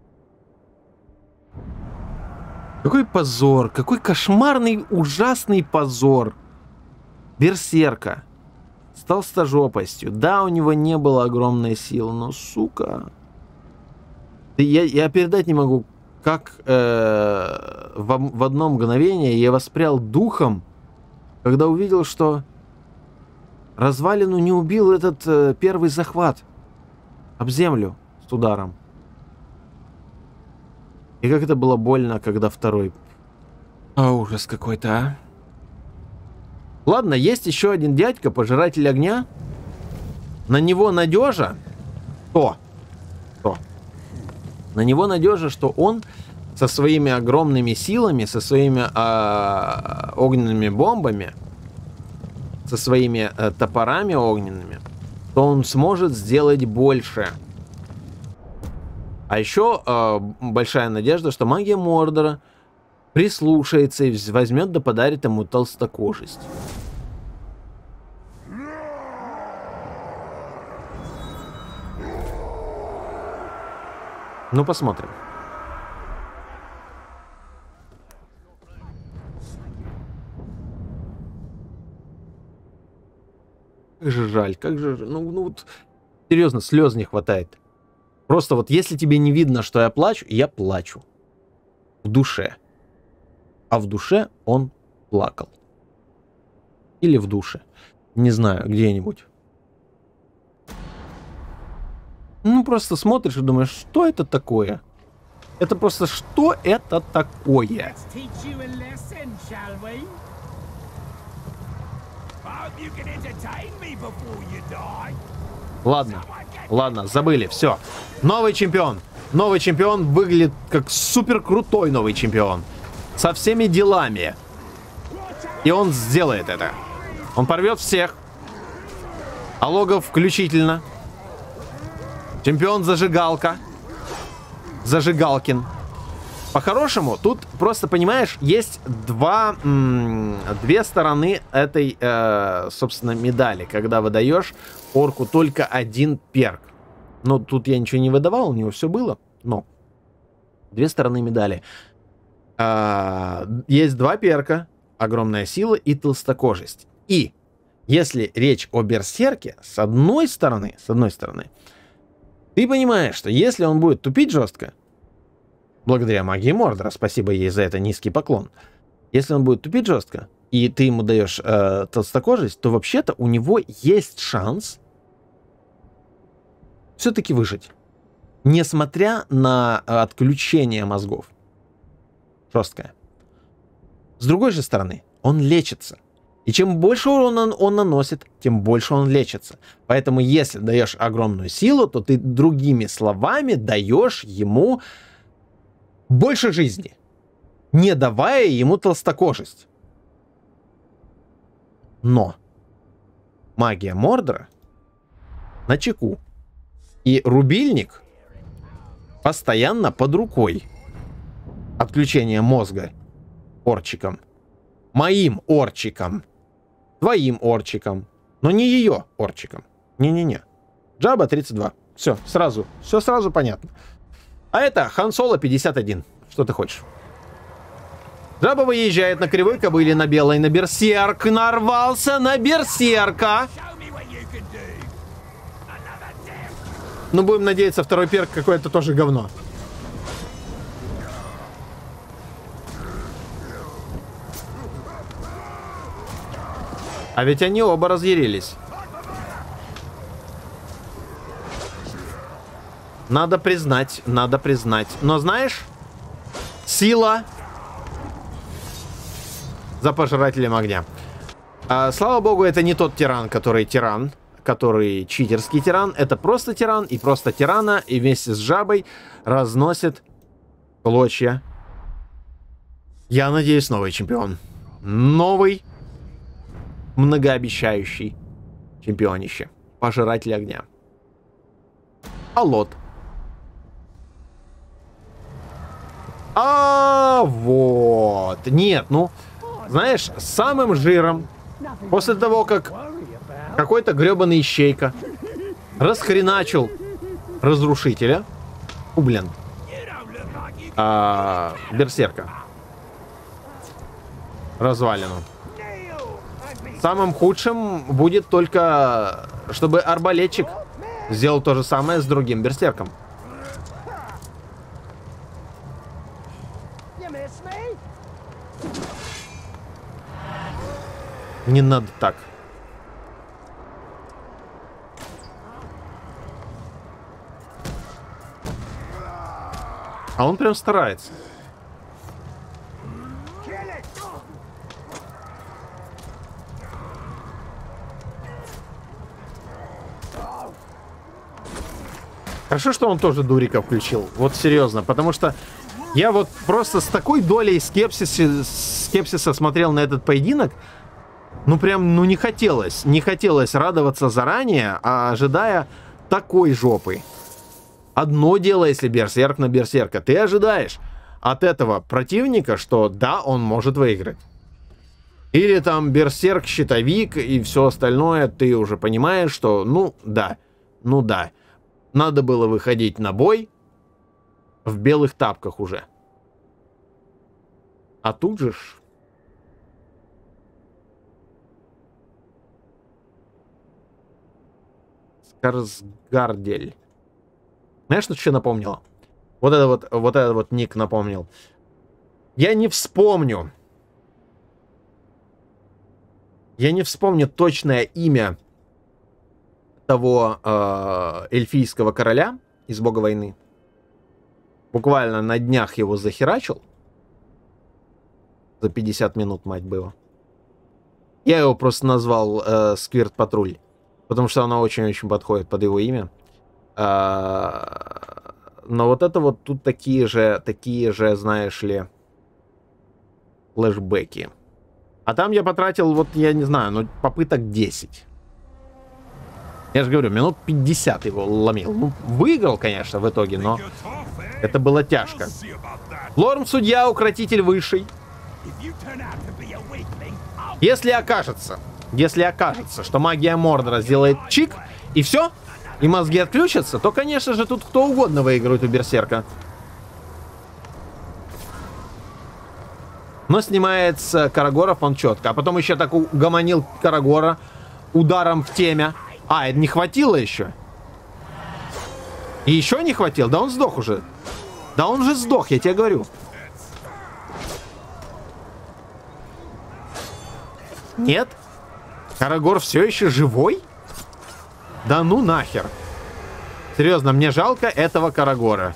Какой позор, какой кошмарный, ужасный позор. Берсерка. С толстожопостью. Да, у него не было огромной силы, но, сука. Я передать не могу, как в одно мгновение я воспрял духом, когда увидел, что развалину не убил этот первый захват об землю с ударом. И как это было больно, когда второй... А, ужас какой-то, а. Ладно, есть еще один дядька, пожиратель огня. На него надежа. Кто? На него надежа, что он со своими огромными силами, со своими огненными бомбами, со своими топорами огненными, то он сможет сделать больше. А еще большая надежда, что магия Мордора прислушается и возьмет да подарит ему толстокожесть. Ну, посмотрим. Как же жаль, как же... Ну вот, серьезно, слез не хватает. Просто вот если тебе не видно, что я плачу. В душе. А в душе он плакал. Или в душе. Не знаю, где-нибудь. Ну, просто смотришь и думаешь, что это такое? Это просто, что это такое? Ладно, ладно, забыли, все. Новый чемпион. Новый чемпион выглядит как супер крутой новый чемпион. Со всеми делами. И он сделает это. Он порвет всех. Алогов включительно. Чемпион зажигалка. Зажигалкин. По-хорошему, тут просто, понимаешь, есть две стороны этой, собственно, медали. Когда выдаешь орку только один перк. Но тут я ничего не выдавал, у него все было. Но две стороны медали. Есть два перка. Огромная сила и толстокожесть. И если речь о берсерке, с одной стороны, ты понимаешь, что если он будет тупить жестко, благодаря магии Мордора, спасибо ей за это, низкий поклон, если он будет тупить жестко, и ты ему даешь толстокожесть, то вообще-то у него есть шанс все-таки выжить. Несмотря на отключение мозгов. Жесткое. С другой же стороны, он лечится. И чем больше урона он наносит, тем больше он лечится. Поэтому, если даешь огромную силу, то ты другими словами даешь ему больше жизни, не давая ему толстокожесть. Но магия Мордора на чеку. И рубильник постоянно под рукой. Отключение мозга орчиком. Моим орчиком. Твоим орчиком. Но не ее орчиком. Не-не-не. Джаба 32. Все сразу понятно. А это Хан Соло 51. Что ты хочешь? Джаба выезжает на кривой кобыле на белой на берсерк. Нарвался на берсерка. Ну, будем надеяться, второй перк какое-то тоже говно. А ведь они оба разъярились. Надо признать. Но знаешь, сила за пожирателем огня. Слава богу, это не тот тиран, который читерский тиран. Это просто тиран, и просто тирана, и вместе с жабой разносит клочья. Я надеюсь, новый чемпион. Новый, многообещающий чемпионище. Пожиратель огня. Алот. Вот. Нет, ну, знаешь, самым жиром, после того, как какой-то гребаный ищейка расхреначил разрушителя, берсерка, развалину. Самым худшим будет только, чтобы арбалетчик сделал то же самое с другим берсерком. Не надо так. А он прям старается. Хорошо, что он тоже дурика включил. Вот серьезно. Потому что я вот просто с такой долей скепсиса смотрел на этот поединок. Ну прям, ну не хотелось. Не хотелось радоваться заранее, а ожидая такой жопы. Одно дело, если берсерк на берсерка. Ты ожидаешь. от этого противника, что да, он может выиграть. Или там берсерк, щитовик и все остальное, ты уже понимаешь, что ну да, надо было выходить на бой в белых тапках уже. А тут же ж... Скарсгардель. Знаешь, что напомнило? Вот это вот ник напомнил. Я не вспомню точное имя того эльфийского короля из Бога войны. Буквально на днях его захерачил. За 50 минут, мать было. Я его просто назвал Сквирт Патруль. Потому что она очень-очень подходит под его имя. Но вот это вот тут такие же, знаешь ли, флешбеки. А там я потратил, вот я не знаю, ну попыток 10. Я же говорю, минут 50 его ломил. Ну, выиграл, конечно, в итоге, но это было тяжко. Лорм-судья, укротитель высший. Если окажется, что магия Мордора сделает чик, и все, и мозги отключатся, то, конечно же, тут кто угодно выиграет у берсерка. Но снимается Карагоров он четко. А потом еще так угомонил Карагора ударом в темя. А, это не хватило еще? И еще не хватило? Да он сдох уже. Да он же сдох, я тебе говорю. Нет? Карагор все еще живой? Да ну нахер. Серьезно, мне жалко этого Карагора.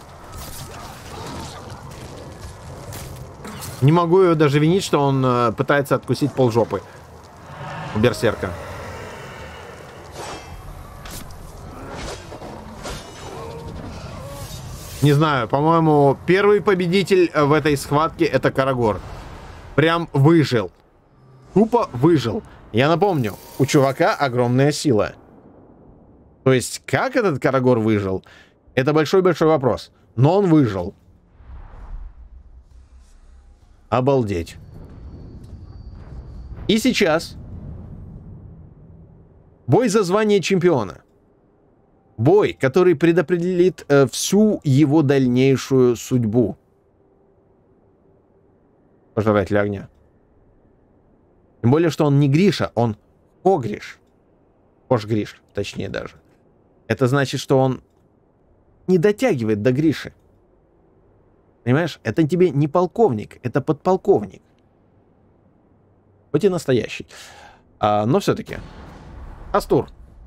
Не могу его даже винить, что он пытается откусить полжопы у берсерка. Не знаю, по-моему, первый победитель в этой схватке это Карагор. Прям выжил. Тупо выжил. Я напомню, у чувака огромная сила. То есть, как этот Карагор выжил, это большой-большой вопрос. Но он выжил. Обалдеть. И сейчас бой за звание чемпиона. Бой, который предопределит всю его дальнейшую судьбу. Пожиратель огня. Тем более, что он не Гриша, он Огриш. Гриш, точнее даже. Это значит, что он не дотягивает до Гриши. Понимаешь? Это тебе не полковник, это подполковник. Хоть и настоящий. Но все-таки. Астур.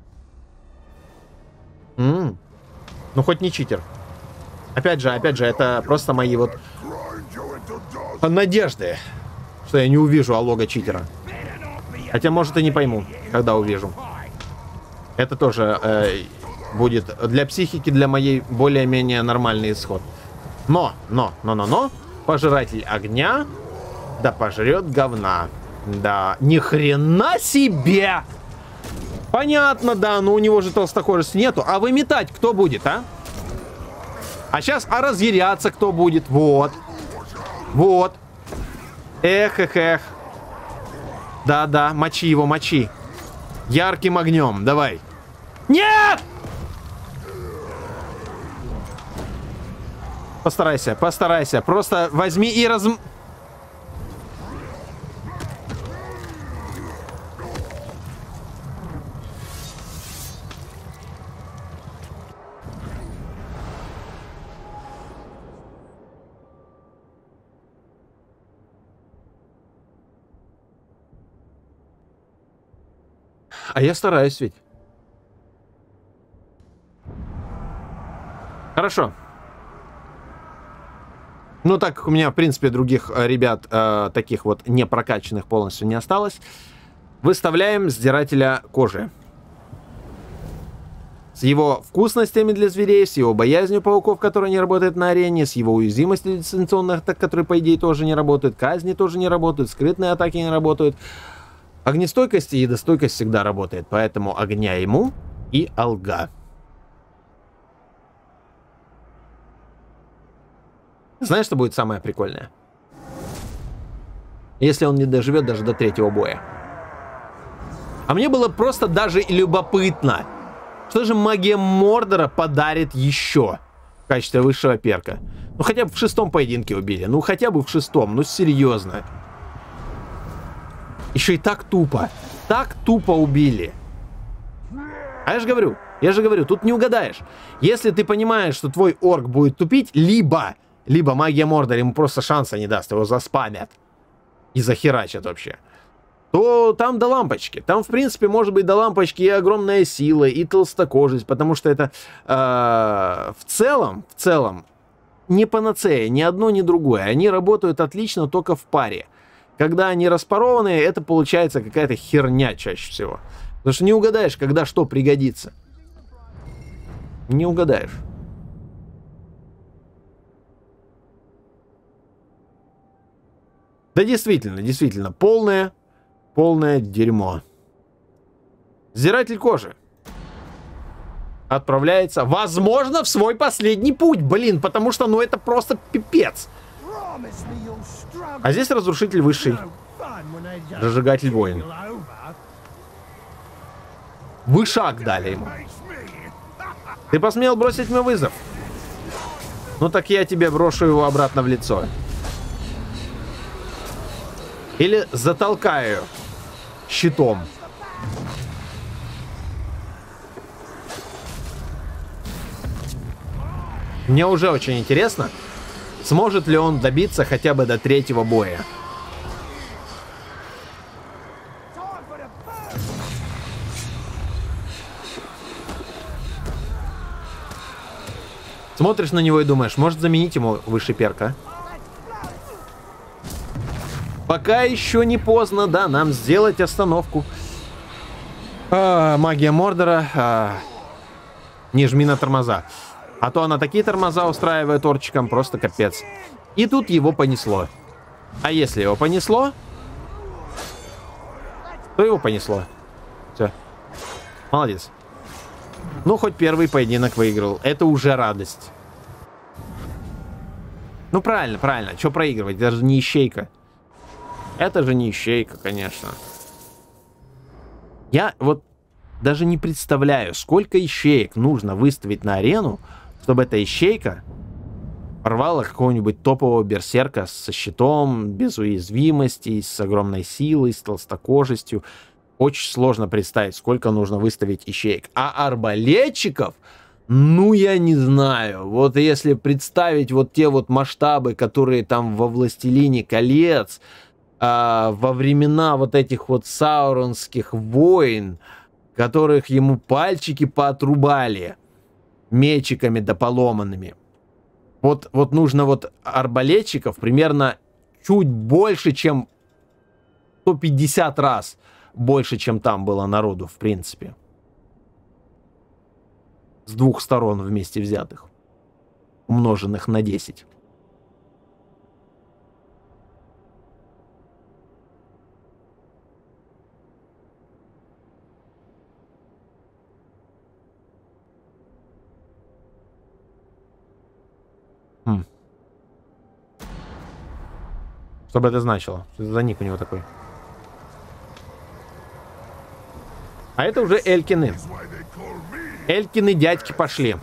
Ну, хоть не читер. Опять же, это просто мои вот надежды, что я не увижу алога читера. Хотя, может, и не пойму, когда увижу. Это тоже будет для психики, для моей более-менее нормальный исход. Но, пожиратель огня, да пожрет говна. Да, ни хрена себе! Понятно, да, но у него же толстокожести нету. А выметать кто будет, а? А сейчас, разъяряться кто будет? Вот. Вот. Эх. Да, мочи его, мочи. Ярким огнем, давай. Нет! Постарайся. Просто возьми и А я стараюсь ведь. Хорошо. Ну, так как у меня, в принципе, других ребят, таких вот не прокачанных полностью не осталось, выставляем сдирателя кожи. С его вкусностями для зверей, с его боязнью пауков, которые не работают на арене, с его уязвимостью дистанционных, которые, по идее, тоже не работают, казни тоже не работают, скрытные атаки не работают. Огнестойкость и едостойкость всегда работает, поэтому огня ему и алга. Знаешь, что будет самое прикольное? Если он не доживет даже до 3-го боя. А мне было просто даже любопытно, что же магия Мордора подарит еще в качестве высшего перка. Ну хотя бы в 6-м поединке убили. Ну хотя бы в 6-м. Ну серьезно. Еще и так тупо. Так тупо убили. А я же говорю, тут не угадаешь. Если ты понимаешь, что твой орк будет тупить, либо магия Мордора ему просто шанса не даст, его заспамят и захерачат вообще, то там до лампочки. Там, в принципе, может быть до лампочки и огромная сила, и толстокожесть, потому что это в целом, не панацея, ни одно, ни другое. Они работают отлично только в паре. Когда они распарованы, это получается какая-то херня чаще всего. Потому что не угадаешь, когда что пригодится. Не угадаешь. Да действительно, полное дерьмо. Сдиратель кожи отправляется, возможно, в свой последний путь, блин, потому что, ну, это просто пипец. А здесь разрушитель высший. Разжигатель воин. Вышаг дали ему. Ты посмел бросить мне вызов? Ну так я тебе брошу его обратно в лицо. Или затолкаю щитом. Мне уже очень интересно, сможет ли он добиться хотя бы до 3-го боя. Смотришь на него и думаешь, может заменить ему высший перк, а? Пока еще не поздно, да, нам сделать остановку. Магия Мордора. Не жми на тормоза. А то она такие тормоза устраивает орчикам, просто капец. И тут его понесло. А если его понесло, то его понесло. Все. Молодец. Ну, хоть первый поединок выиграл. Это уже радость. Ну, правильно. Что проигрывать? Это же не ищейка. Это же не ищейка, конечно. Я вот даже не представляю, сколько ищеек нужно выставить на арену, чтобы эта ищейка порвала какого-нибудь топового берсерка со щитом, без уязвимости, с огромной силой, с толстокожестью. Очень сложно представить, сколько нужно выставить ищеек. А арбалетчиков, ну, я не знаю. Вот если представить вот те вот масштабы, которые там во «Властелине колец», во времена вот этих вот сауронских войн, которых ему пальчики поотрубали мечиками да поломанными. Вот нужно вот арбалетчиков примерно чуть больше, чем 150 раз больше, чем там было народу, в принципе. С двух сторон вместе взятых. Умноженных на 10. Что бы это значило? Что это за ник у него такой? А это уже Элькины. Элькины дядьки пошли.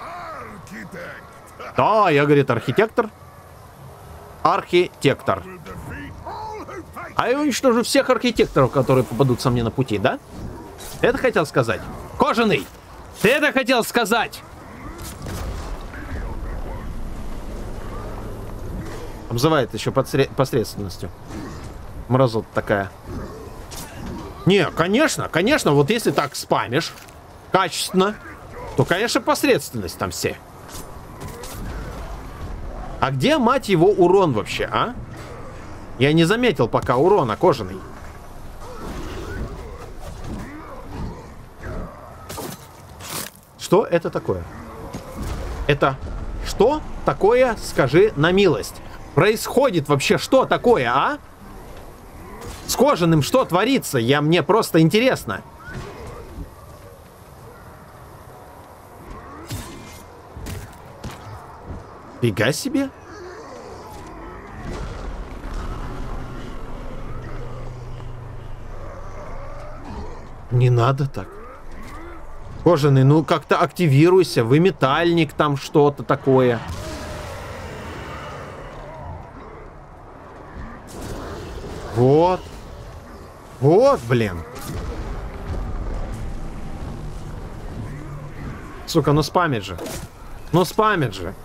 Да, я, говорит, архитектор. Архитектор. А я уничтожу всех архитекторов, которые попадутся мне на пути, да? Ты это хотел сказать? Кожаный! Ты это хотел сказать? Обзывает еще посредственностью. Мразота такая. Не, конечно, вот если так спамишь качественно, то, конечно, посредственность там все. А где, мать его, урон вообще, а? Я не заметил пока урона, Кожаный. Что это такое? Это что такое, скажи на милость? Происходит вообще что такое, а? С Кожаным что творится? Мне просто интересно. Фига себе. Не надо так. Кожаный, ну как-то активируйся. Вы метальник, там что-то такое. Вот. Вот, блин. Сука, ну спамит же. Ну спамит же.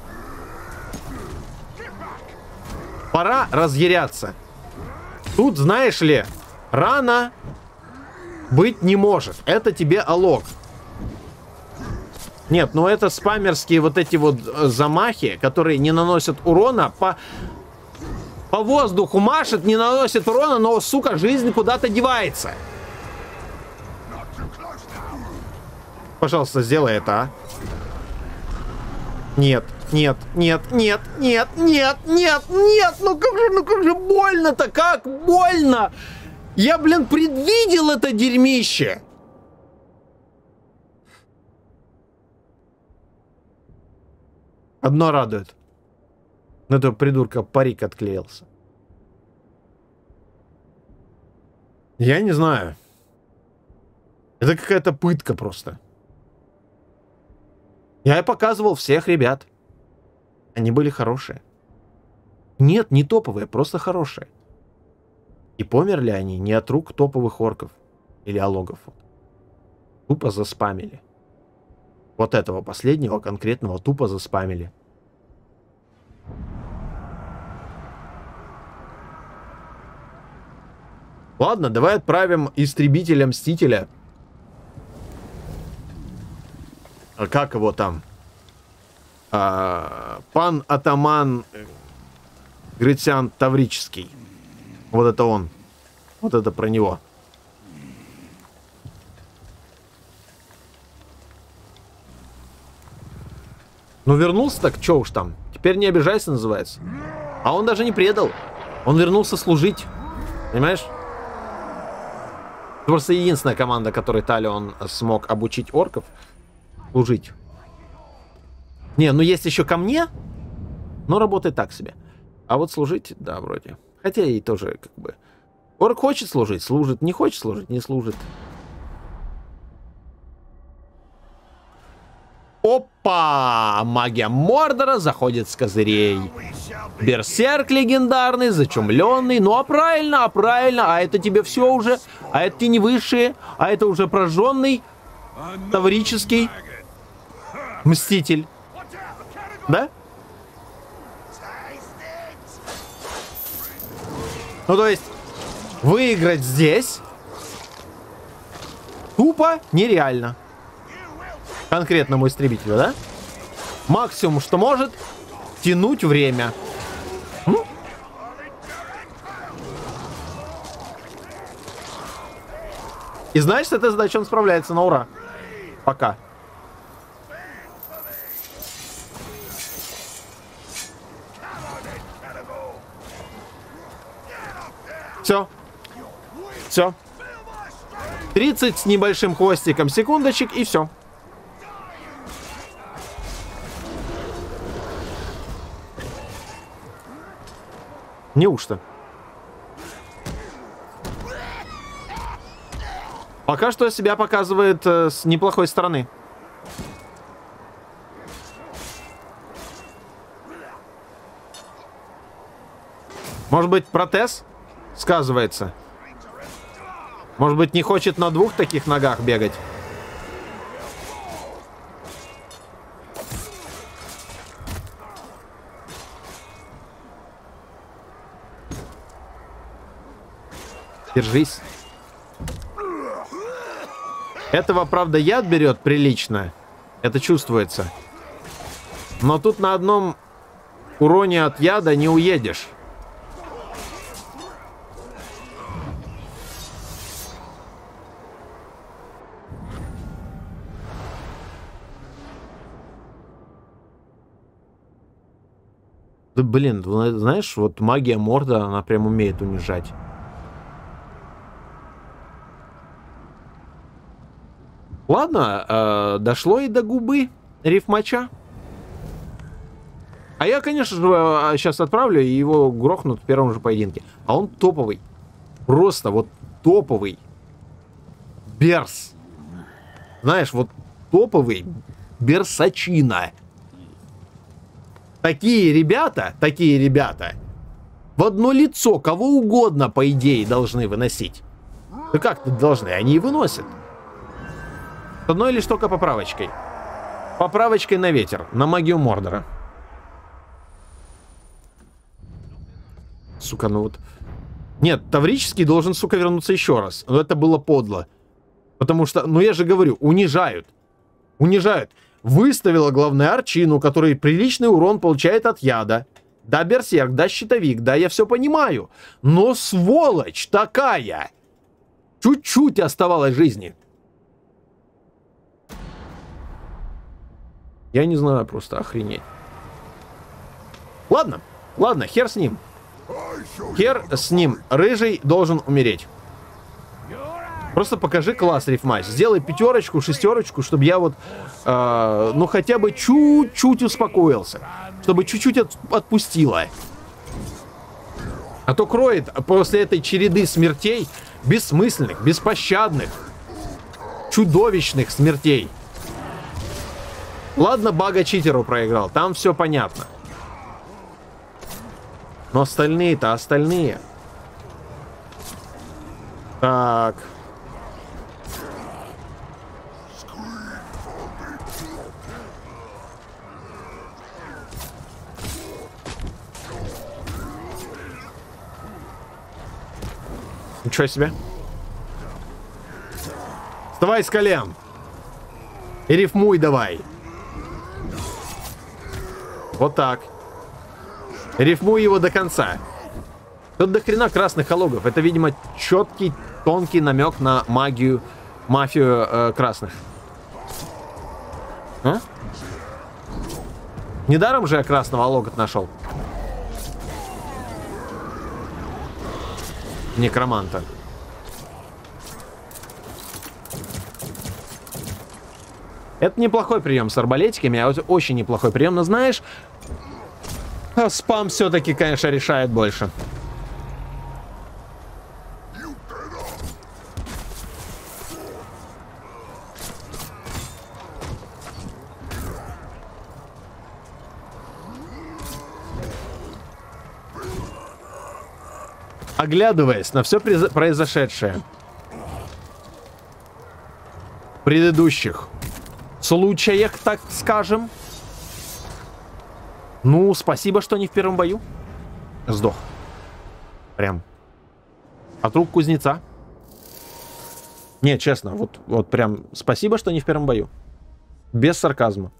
Пора разъяряться. Тут, знаешь ли, рано быть не может. Это тебе алог. Нет, ну это спамерские вот эти вот замахи, которые не наносят урона по воздуху машет, не наносит урона, но, сука, жизнь куда-то девается. Пожалуйста, сделай это, а. Нет, нет, нет, нет, нет, нет, нет, нет. Ну как же больно-то, как больно. Я, блин, предвидел это дерьмище. Одно радует. На этого придурка парик отклеился. Я не знаю. Это какая-то пытка просто. Я показывал всех ребят. Они были хорошие. Нет, не топовые, просто хорошие. И померли они не от рук топовых орков или алогов. Тупо заспамили. Вот этого последнего конкретного тупо заспамили. Ладно, давай отправим истребителя Мстителя. А как его там? Пан Атаман Грицян Таврический. Вот это он. Вот это про него. Ну вернулся так, чё уж там. Теперь не обижайся, называется. А он даже не предал. Он вернулся служить. Понимаешь? Просто единственная команда, которой Талион смог обучить орков служить. Не, ну есть еще ко мне, но работает так себе. А вот служить, да, вроде. Хотя и тоже как бы... Орк хочет служить, служит. Не хочет служить, не служит. Опа! Магия Мордора заходит с козырей. Берсерк легендарный, зачумленный. Ну а правильно, а это тебе все уже. А это не высшие, а это уже прожженный таврический мститель. Да? Ну то есть выиграть здесь тупо нереально. Конкретному истребителю, да? Максимум, что может, тянуть время. И значит, эта задача он справляется на ура. Пока. Все. Все. 30 с небольшим хвостиком секундочек, и все. Неужто? Пока что себя показывает с неплохой стороны. Может быть, протез сказывается? Может быть, не хочет на двух таких ногах бегать? Держись. Этого, правда, яд берет прилично. Это чувствуется. Но тут на одном уроне от яда не уедешь. Да, блин, знаешь, вот магия Морда, она прям умеет унижать. Ладно, дошло и до губы рифмача. А я, конечно же, сейчас отправлю, и его грохнут в первом же поединке. А он топовый. Просто вот топовый. Берс. Знаешь, вот топовый берсачина. Такие ребята, в одно лицо кого угодно, по идее, должны выносить. Ну как-то должны, они и выносят. С одной лишь только поправочкой. Поправочкой на ветер, на магию Мордора. Сука, ну вот... Нет, Таврический должен, сука, вернуться еще раз. Но это было подло. Потому что, ну я же говорю, унижают. Унижают. Выставила, главное, Арчину, который приличный урон получает от яда. Да, берсерк, да, щитовик, да, я все понимаю. Но сволочь такая. Чуть-чуть оставалось жизни. Я не знаю, просто охренеть. Ладно, ладно, хер с ним. Хер с ним. Рыжий должен умереть. Просто покажи класс, рифмач. Сделай 5, 6, чтобы я вот, ну, хотя бы чуть-чуть успокоился. Чтобы чуть-чуть отпустило. А то кроет после этой череды смертей, бессмысленных, беспощадных, чудовищных смертей. Ладно, бага читеру проиграл, там все понятно. Но остальные-то, остальные. Так. Ничего себе. Вставай с колен. И рифмуй давай. Вот так. Рифмуй его до конца. Тут до хрена красных алогов. Это, видимо, четкий, тонкий намек на магию, мафию красных. А? Недаром же я красного алога нашел. Некроманта. Это неплохой прием с арбалетиками, а очень неплохой прием, но знаешь, спам все-таки, конечно, решает больше. Оглядываясь на все произошедшее в предыдущих случаях, так скажем. Ну, спасибо, что не в первом бою. Сдох. Прям. От рук кузнеца. Не, честно, вот прям спасибо, что не в первом бою. Без сарказма.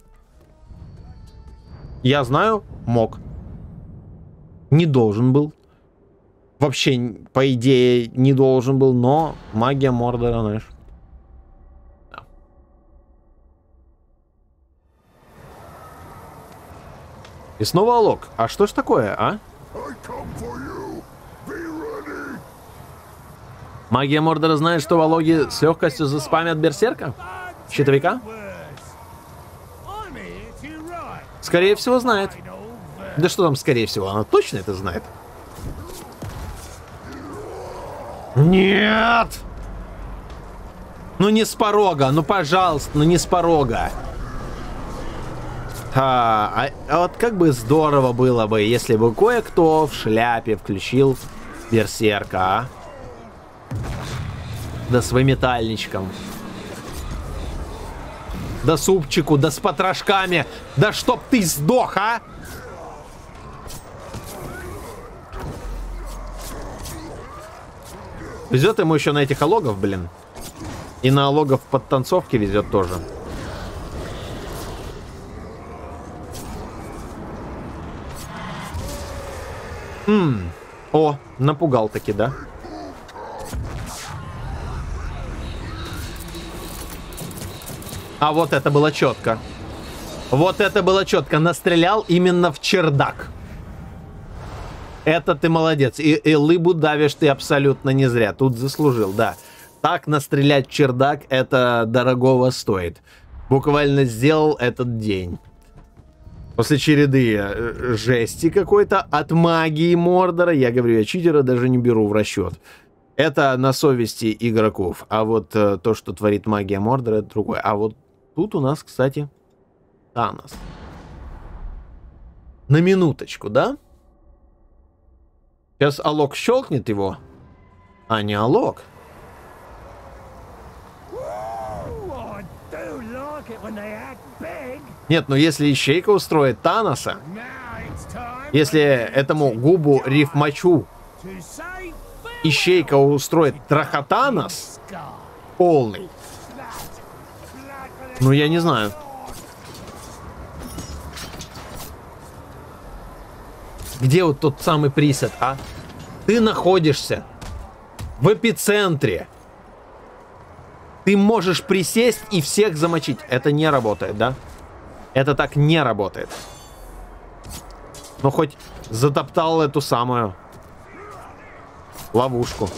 Я знаю, мог. Не должен был. Вообще, по идее, не должен был, но магия Мордора, знаешь. Да. И снова Алок. А что ж такое, а? Магия Мордора знает, что в Алоге с легкостью заспамят берсерка? Щитовика? Скорее всего, знает. Да что там скорее всего? Она точно это знает. Нет! Ну не с порога, ну пожалуйста, ну не с порога. А вот как бы здорово было бы, если бы кое-кто в шляпе включил берсерка, а? Да с выметальничком. Да супчику, да с потрошками. Да чтоб ты сдох, а! Везет ему еще на этих алогов, блин. И на алогов под танцовки везет тоже. О, напугал таки, да? А вот это было четко. Вот это было четко. Настрелял именно в чердак. Это ты молодец. И лыбу давишь ты абсолютно не зря. Тут заслужил, да. Так настрелять в чердак, это дорогого стоит. Буквально сделал этот день. После череды жести какой-то от магии Мордора, я говорю, я читера даже не беру в расчет. Это на совести игроков. А вот то, что творит магия Мордора, это другое. А вот тут у нас, кстати, Танос. На минуточку, да? Сейчас Алок щелкнет его. А не Алок. Нет, но если Ищейка устроит Таноса, если этому губу рифмачу Ищейка устроит Трахотанос полный, ну я не знаю. Где вот тот самый пресет, а? Ты находишься в эпицентре. Ты можешь присесть и всех замочить. Это не работает, да? Это так не работает. Но хоть затоптал эту самую ловушку.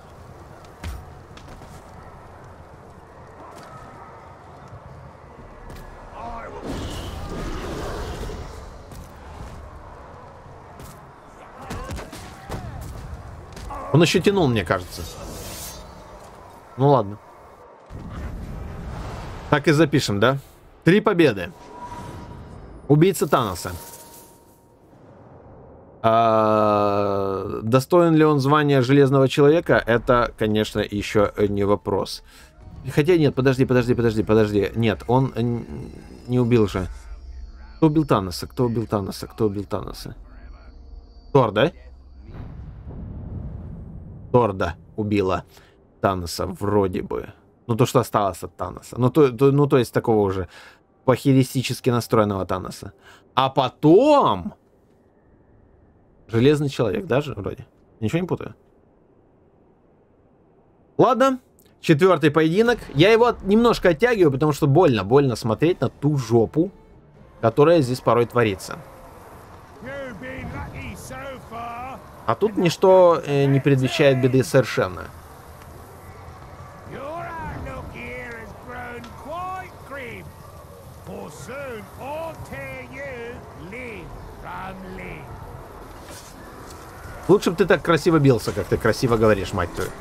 Он еще тянул, мне кажется. Ну ладно. Так и запишем, да? 3 победы. Убийца Таноса. Достоин ли он звания Железного Человека? Это, конечно, еще не вопрос. Хотя нет, подожди. Нет, он не убил же. Кто убил Таноса? Кто убил Таноса? Тор, да? Торда убила Таноса, вроде бы. Ну, то, что осталось от Таноса. Ну, то есть такого уже похеристически настроенного Таноса. А потом... Железный Человек, даже вроде. Ничего не путаю. Ладно. 4-й поединок. Я его немножко оттягиваю, потому что больно смотреть на ту жопу, которая здесь порой творится. А тут ничто не предвещает беды совершенно. Лучше бы ты так красиво бился, как ты красиво говоришь, мать твою.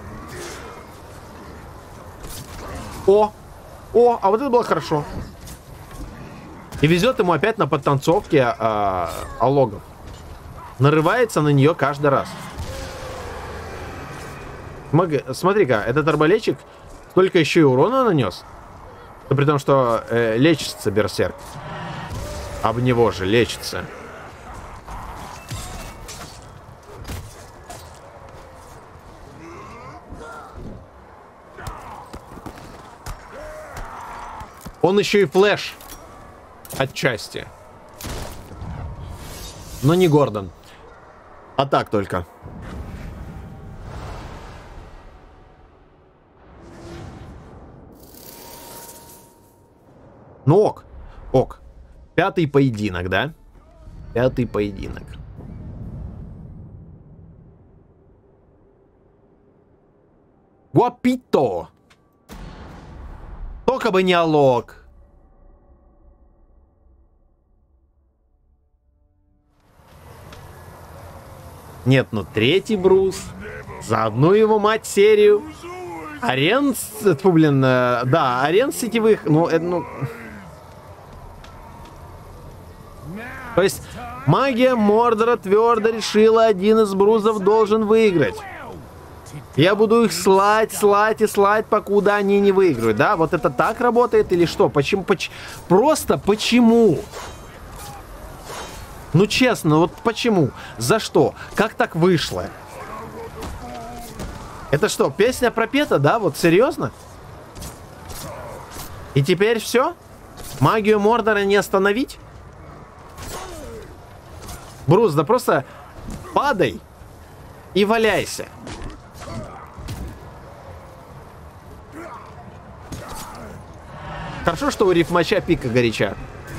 О, а вот это было хорошо. И везет ему опять на подтанцовке Алогов. Нарывается на нее каждый раз. Смотри-ка, этот арбалетчик столько еще и урона нанес. Да при том, что лечится берсерк. Об него же лечится. Он еще и флэш. Отчасти. Но не Гордон. А так только. Ну ок. 5-й поединок, да? 5-й поединок. Гуапито. Только бы не Алок. Нет, ну 3-й Брус. За одну его мать серию. Арен, да, арен сетевых, ну. То есть магия Мордора твердо решила, один из Брузов должен выиграть. Я буду их слать, покуда они не выиграют, да? Вот это так работает или что? Почему? Просто почему? Ну честно, вот почему? За что? Как так вышло? Это что, песня пропета, да? Вот серьезно? И теперь все? Магию Мордора не остановить? Брус, да просто падай и валяйся. Хорошо, что у рифмача пика горяча.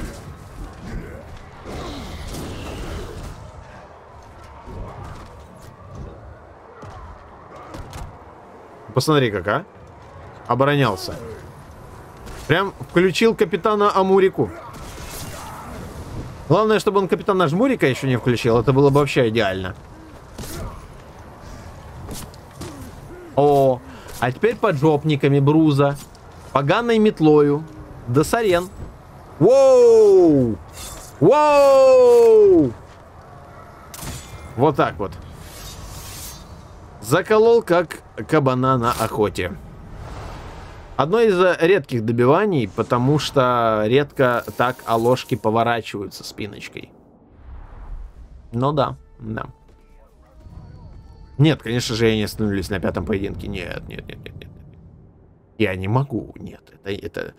Посмотри, как, а? Оборонялся. Прям включил капитана Амурику. Главное, чтобы он капитана Жмурика еще не включил. Это было бы вообще идеально. О, а теперь поджопниками Бруза, поганой метлою, да сарен. Воу! Воу! Вот так вот. Заколол, как кабана на охоте. Одно из редких добиваний, потому что редко так оложки поворачиваются спиночкой. Ну да, да. Нет, конечно же, я не остановлюсь на 5-м поединке. Нет, нет, нет, нет, нет. Я не могу, нет. Это...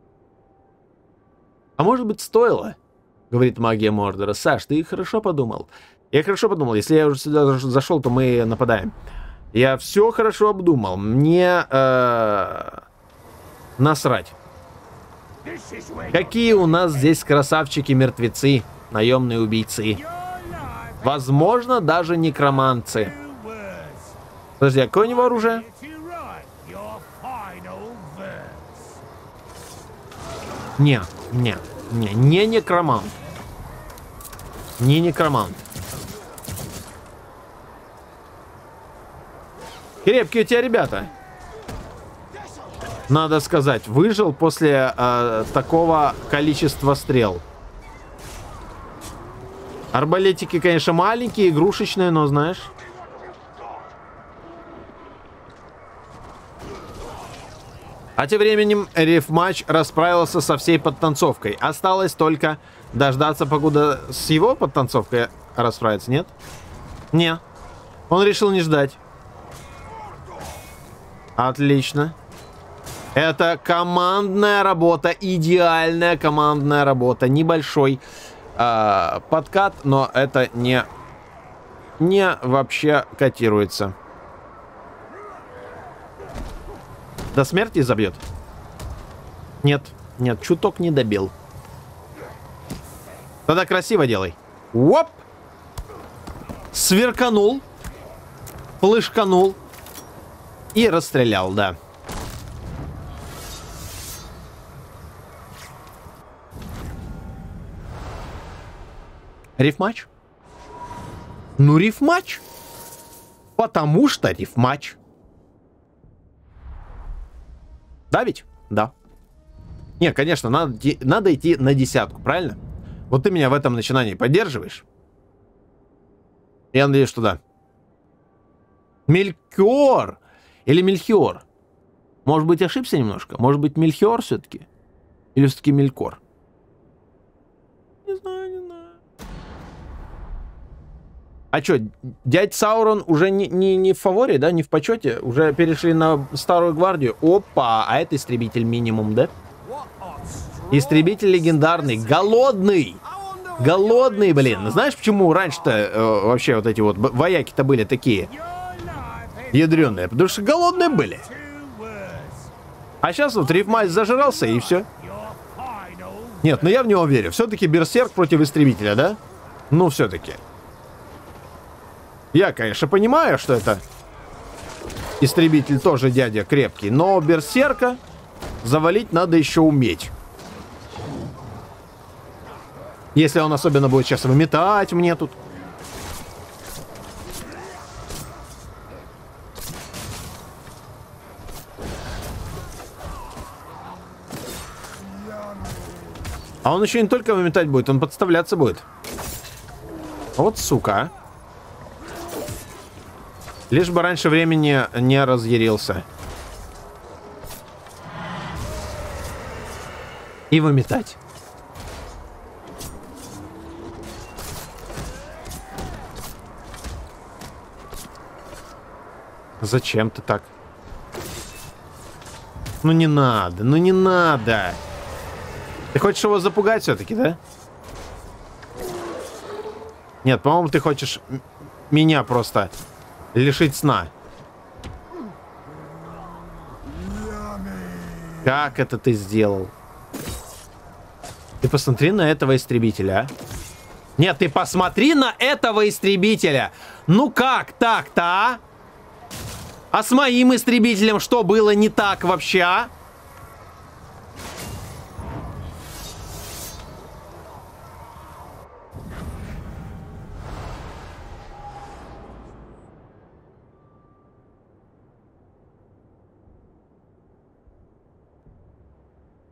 А может быть, стоило? Говорит магия Мордора. Саш, ты хорошо подумал? Я хорошо подумал. Если я уже сюда зашел, то мы нападаем. Я все хорошо обдумал. Мне насрать. Какие у нас здесь красавчики-мертвецы, наемные убийцы. Возможно, даже некроманцы. Подожди, а какое у него оружие? Не некромант. Не некромант. Крепкие у тебя ребята. Надо сказать, выжил после такого количества стрел. Арбалетики, конечно, маленькие, игрушечные, но знаешь. А тем временем рифмач расправился со всей подтанцовкой. Осталось только дождаться, покуда с его подтанцовкой расправится, нет? Не. Он решил не ждать. Отлично. Это командная работа, идеальная командная работа. Небольшой подкат, но это не вообще котируется. До смерти забьет? Нет, нет, чуток не добил. Тогда красиво делай. Оп! Сверканул. Плышканул. И расстрелял, да. Рифмач? Ну, рифмач. Потому что рифмач. Да ведь? Да. Не, конечно, надо идти на 10, правильно? Вот ты меня в этом начинании поддерживаешь? Я надеюсь, что да. Мелькиор. Или Мельхиор. Может быть, ошибся немножко? Может быть, Мельхиор все-таки? Или все-таки Мелькор? Не знаю, не знаю. А что, дядь Саурон уже не в фаворе, да? Не в почете? Уже перешли на старую гвардию? Опа, а это истребитель минимум, да? Истребитель легендарный. Голодный! Голодный, блин. Знаешь, почему раньше-то вообще вот эти вот вояки-то были такие ядреные? Потому что голодные были. А сейчас вот рифмач зажрался и все. Нет, ну я в него верю. Все-таки берсерк против истребителя, да? Ну, все-таки. Я, конечно, понимаю, что это истребитель тоже дядя крепкий, но берсерка завалить надо еще уметь. Если он особенно будет сейчас выметать мне тут. А он еще не только выметать будет, он подставляться будет. Вот сука. Лишь бы раньше времени не разъярился. И выметать. Зачем ты так? Ну не надо, ну не надо. Ты хочешь его запугать все-таки, да? Нет, по-моему, ты хочешь меня просто лишить сна. Как это ты сделал? Ты посмотри на этого истребителя, а? Нет, ты посмотри на этого истребителя. Ну как так-то, а? А с моим истребителем что было не так вообще, а?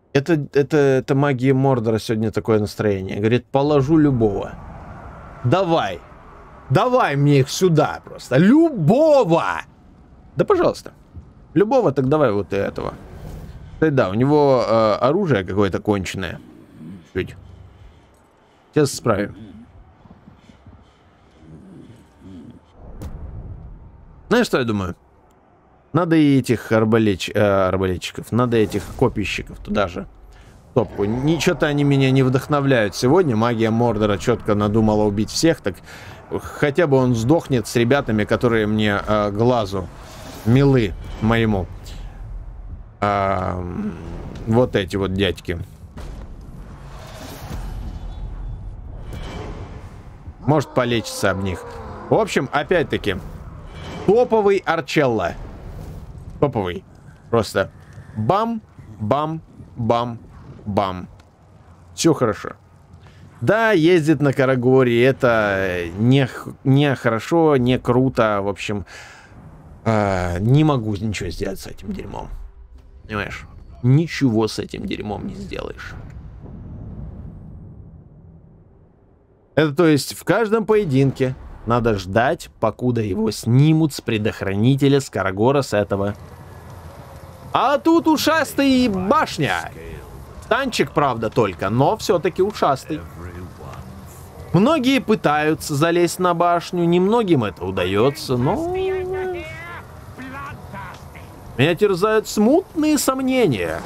Это магия Мордора сегодня такое настроение. Говорит, положу любого. Давай. Давай мне их сюда просто. Любого! Да, пожалуйста. Любого, так давай вот и этого. Да, у него оружие какое-то конченое. Чуть. Сейчас справим. Знаешь, что я думаю? Надо и этих арбалетчиков, надо этих копийщиков туда же. Топку. Ничего-то они меня не вдохновляют сегодня. Магия Мордора четко надумала убить всех, так хотя бы он сдохнет с ребятами, которые мне глазу милы моему. Вот эти вот дядьки. Может полечиться об них. В общем, опять-таки, топовый Арчелло. Топовый. Просто бам, бам, бам, бам. Все хорошо. Да, ездит на Карагоре. Это не хорошо, не круто. В общем, не могу ничего сделать с этим дерьмом. Понимаешь? Ничего с этим дерьмом не сделаешь. Это то есть в каждом поединке надо ждать, покуда его снимут с предохранителя с Карагора с этого. А тут ушастый башня. Танчик, правда, только, но все-таки ушастый. Многие пытаются залезть на башню, немногим это удается, но... Меня терзают смутные сомнения.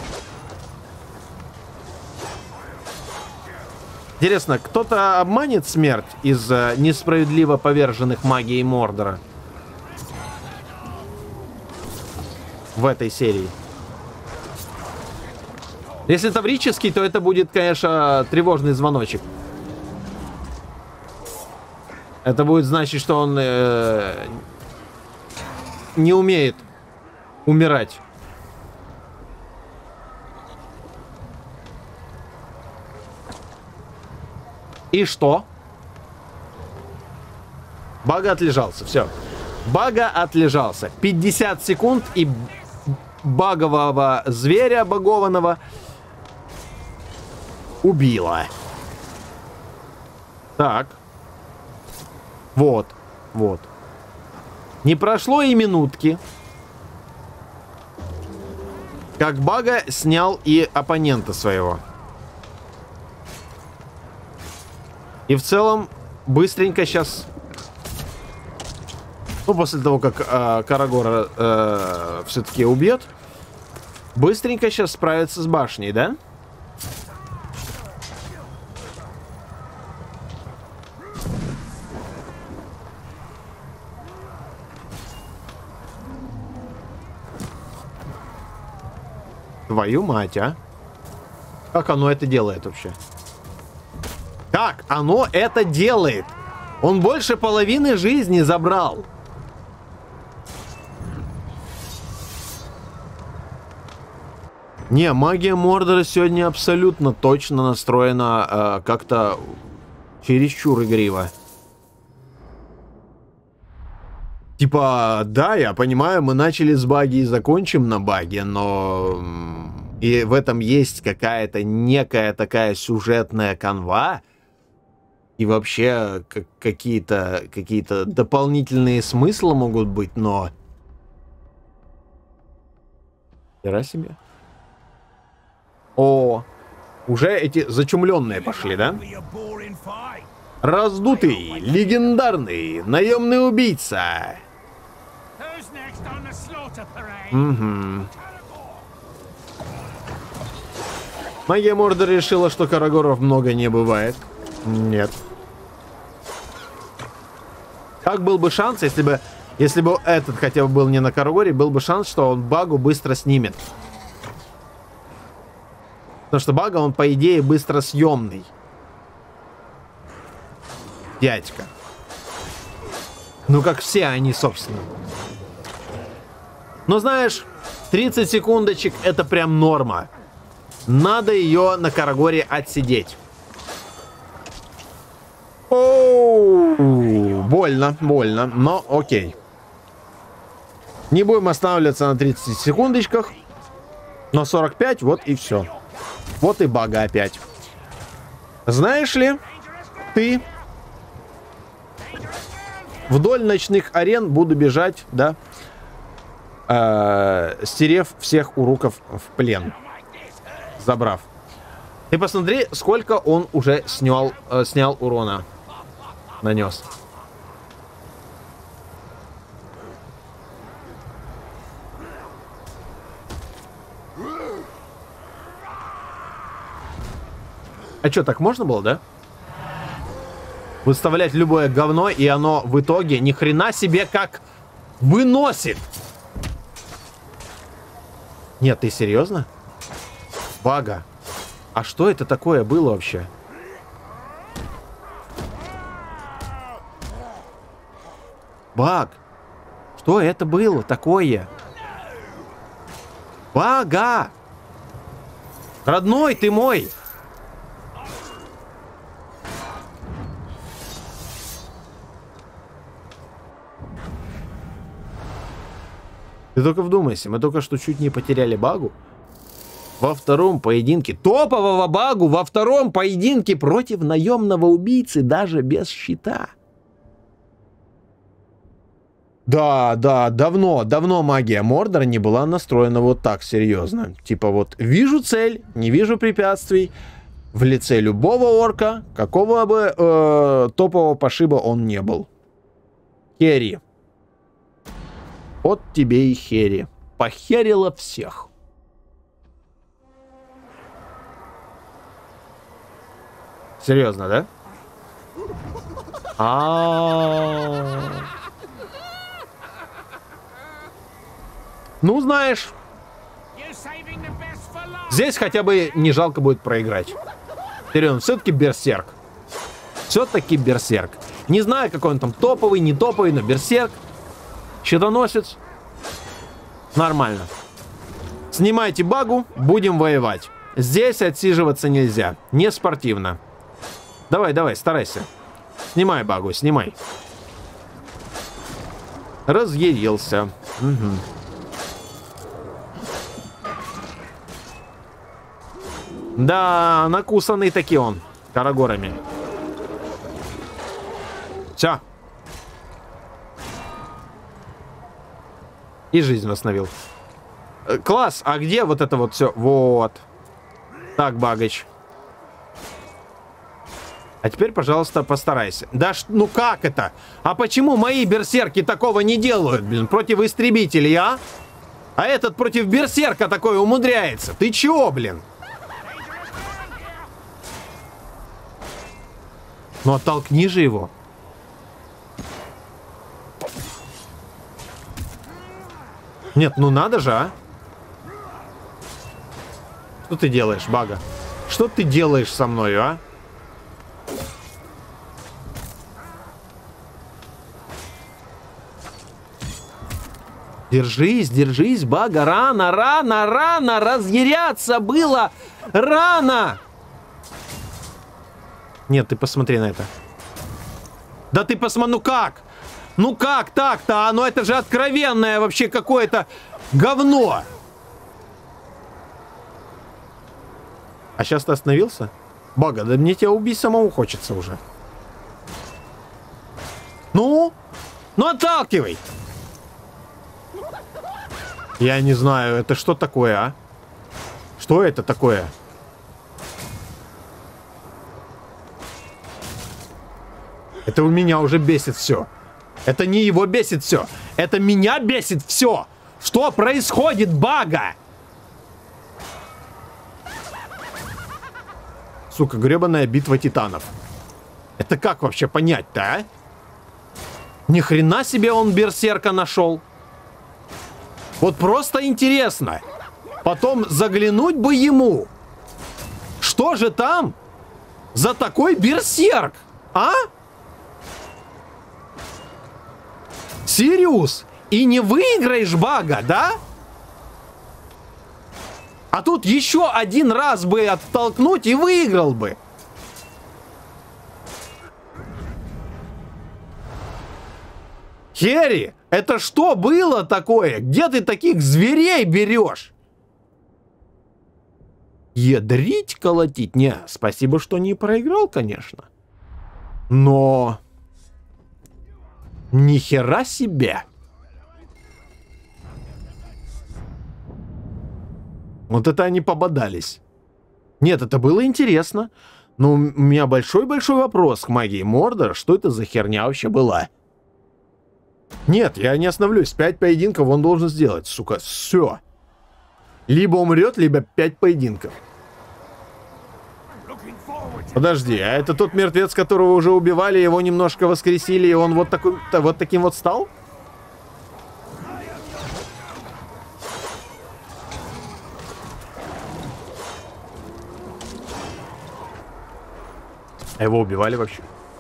Интересно, кто-то обманет смерть из несправедливо поверженных магией Мордора в этой серии? Если таврический, то это будет, конечно, тревожный звоночек. Это будет значить, что он не умеет умирать. И что? Бага отлежался, все. Бага отлежался. 50 секунд и багового зверя багованного убило. Так. Вот. Вот. Не прошло и минутки, как Бага снял и оппонента своего. И в целом быстренько сейчас... Ну, после того, как Карагора все-таки убьет, быстренько сейчас справится с башней, да? Твою мать, а? Как оно это делает вообще? Как оно это делает? Он больше половины жизни забрал. Не, магия Мордора сегодня абсолютно точно настроена как-то чересчур игриво. Типа, да, я понимаю, мы начали с баги и закончим на баге, но... И в этом есть какая-то некая такая сюжетная канва. И вообще какие-то дополнительные смыслы могут быть, но... Хера себе. О, уже эти зачумленные пошли, да? Раздутый, легендарный, наемный убийца. Угу. Магия Мордора решила, что Карагоров много не бывает. Нет. Как был бы шанс, если бы этот хотя бы был не на Карагоре, был бы шанс, что он Багу быстро снимет. Потому что Бага, он, по идее, быстро съемный. Дядька. Ну, как все они, собственно. Но знаешь, 30 секундочек — это прям норма. Надо ее на Карагоре отсидеть. Оу, больно, больно, но окей. Не будем останавливаться на 30 секундочках. Но 45, вот и все. Вот и бага опять. Знаешь ли, ты вдоль ночных арен буду бежать, да, стерев всех уруков в плен, забрав. Ты посмотри, сколько он уже снял урона. Нанес. А что, так можно было, да? Выставлять любое говно, и оно в итоге ни хрена себе как выносит. Нет, ты серьезно? Бага. А что это такое было вообще? Баг. Что это было такое? Бага. Родной ты мой. Ты только вдумайся, мы только что чуть не потеряли багу. Во втором поединке, топового багу, во втором поединке против наемного убийцы, даже без щита. Да, давно магия Мордора не была настроена вот так серьезно. Типа вот, вижу цель, не вижу препятствий. В лице любого орка, какого бы топового пошиба он не был. Херри. Вот тебе и Херри. Похерила всех. Серьезно, да? Ну, знаешь, здесь хотя бы не жалко будет проиграть. Серьезно, все-таки берсерк. Все-таки берсерк. Не знаю, какой он там топовый, не топовый, но берсерк. Щитоносец. Нормально. Снимайте багу, будем воевать. Здесь отсиживаться нельзя. Не спортивно. Давай, старайся. Снимай багу, снимай. Разъярился. Угу. Да, накусанный таки он. Карагорами. Все. И жизнь восстановил. Класс, а где вот это вот все? Вот. Так, Багач. А теперь, пожалуйста, постарайся. Да ну как это? А почему мои берсерки такого не делают, блин, против истребителей, а? А этот против берсерка такое умудряется. Ты чего, блин? Ну оттолкни же его. Нет, ну надо же, а? Что ты делаешь, Бага? Что ты делаешь со мной, а? Держись, держись, Бага. Рано. Разъяряться было. Рано. Нет, ты посмотри на это. Да ты посмотри, ну как? Ну как так-то? Ну это же откровенное вообще какое-то говно. А сейчас ты остановился? Бага, да мне тебя убить самому хочется уже. Ну? Ну отталкивай. Я не знаю, это что такое, а? Что это такое? Это у меня уже бесит все. Это не его бесит все. Это меня бесит все. Что происходит, Бага? Сука, гребаная битва титанов. Это как вообще понять-то, а? Ни хрена себе он берсерка нашел. Вот просто интересно. Потом заглянуть бы ему. Что же там за такой берсерк, а? Сириус, и не выиграешь, Бага, да? А тут еще один раз бы оттолкнуть и выиграл бы. Херри, это что было такое? Где ты таких зверей берешь? ядрить, колотить. Не, спасибо, что не проиграл, конечно. Но... Ни хера себе. Вот это они пободались. Нет, это было интересно. Но у меня большой-большой вопрос к магии Мордора. Что это за херня вообще была? Нет, я не остановлюсь. 5 поединков он должен сделать, сука. Все. Либо умрет, либо 5 поединков. Подожди, а это тот мертвец, которого уже убивали, его немножко воскресили, и он вот таким вот стал? А его убивали вообще?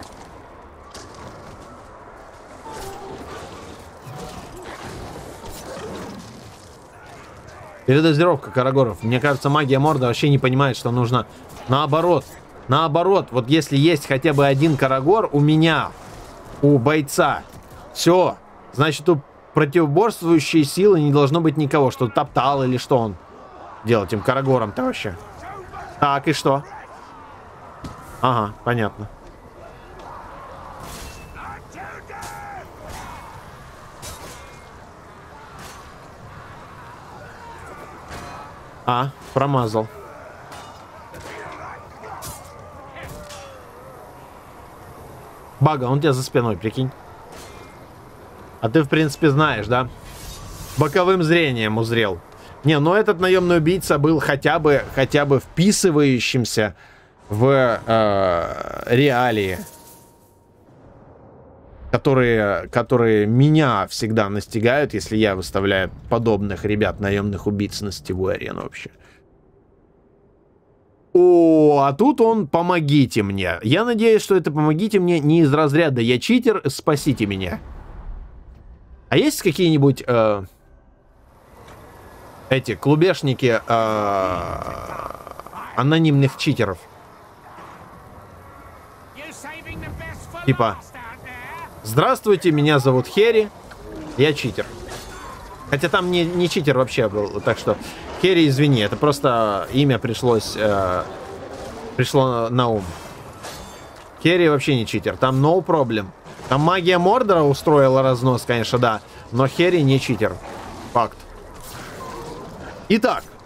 Передозировка Карагоров. Мне кажется, магия Морда вообще не понимает, что нужно наоборот. Наоборот, вот если есть хотя бы один Карагор у меня, у бойца, все, значит, у противоборствующей силы не должно быть никого, что топтал или что он делал этим Карагором-то вообще. Так, и что? Ага, понятно. А, промазал. Бага, он у тебя за спиной, прикинь. А ты, в принципе, знаешь, да? Боковым зрением узрел. Не, но этот наемный убийца был хотя бы вписывающимся в реалии, которые меня всегда настигают, если я выставляю подобных ребят, наемных убийц, на сетевую арену вообще. О, а тут он «помогите мне». Я надеюсь, что это «помогите мне» не из разряда «я читер, спасите меня». А есть какие-нибудь эти клубешники анонимных читеров? Типа: здравствуйте, меня зовут Херри, я читер. Хотя там не читер вообще был, так что Херри, извини, это просто имя пришло на ум. Херри вообще не читер, там no problem. Там магия Мордора устроила разнос, конечно, да, но Херри не читер. Факт. Итак.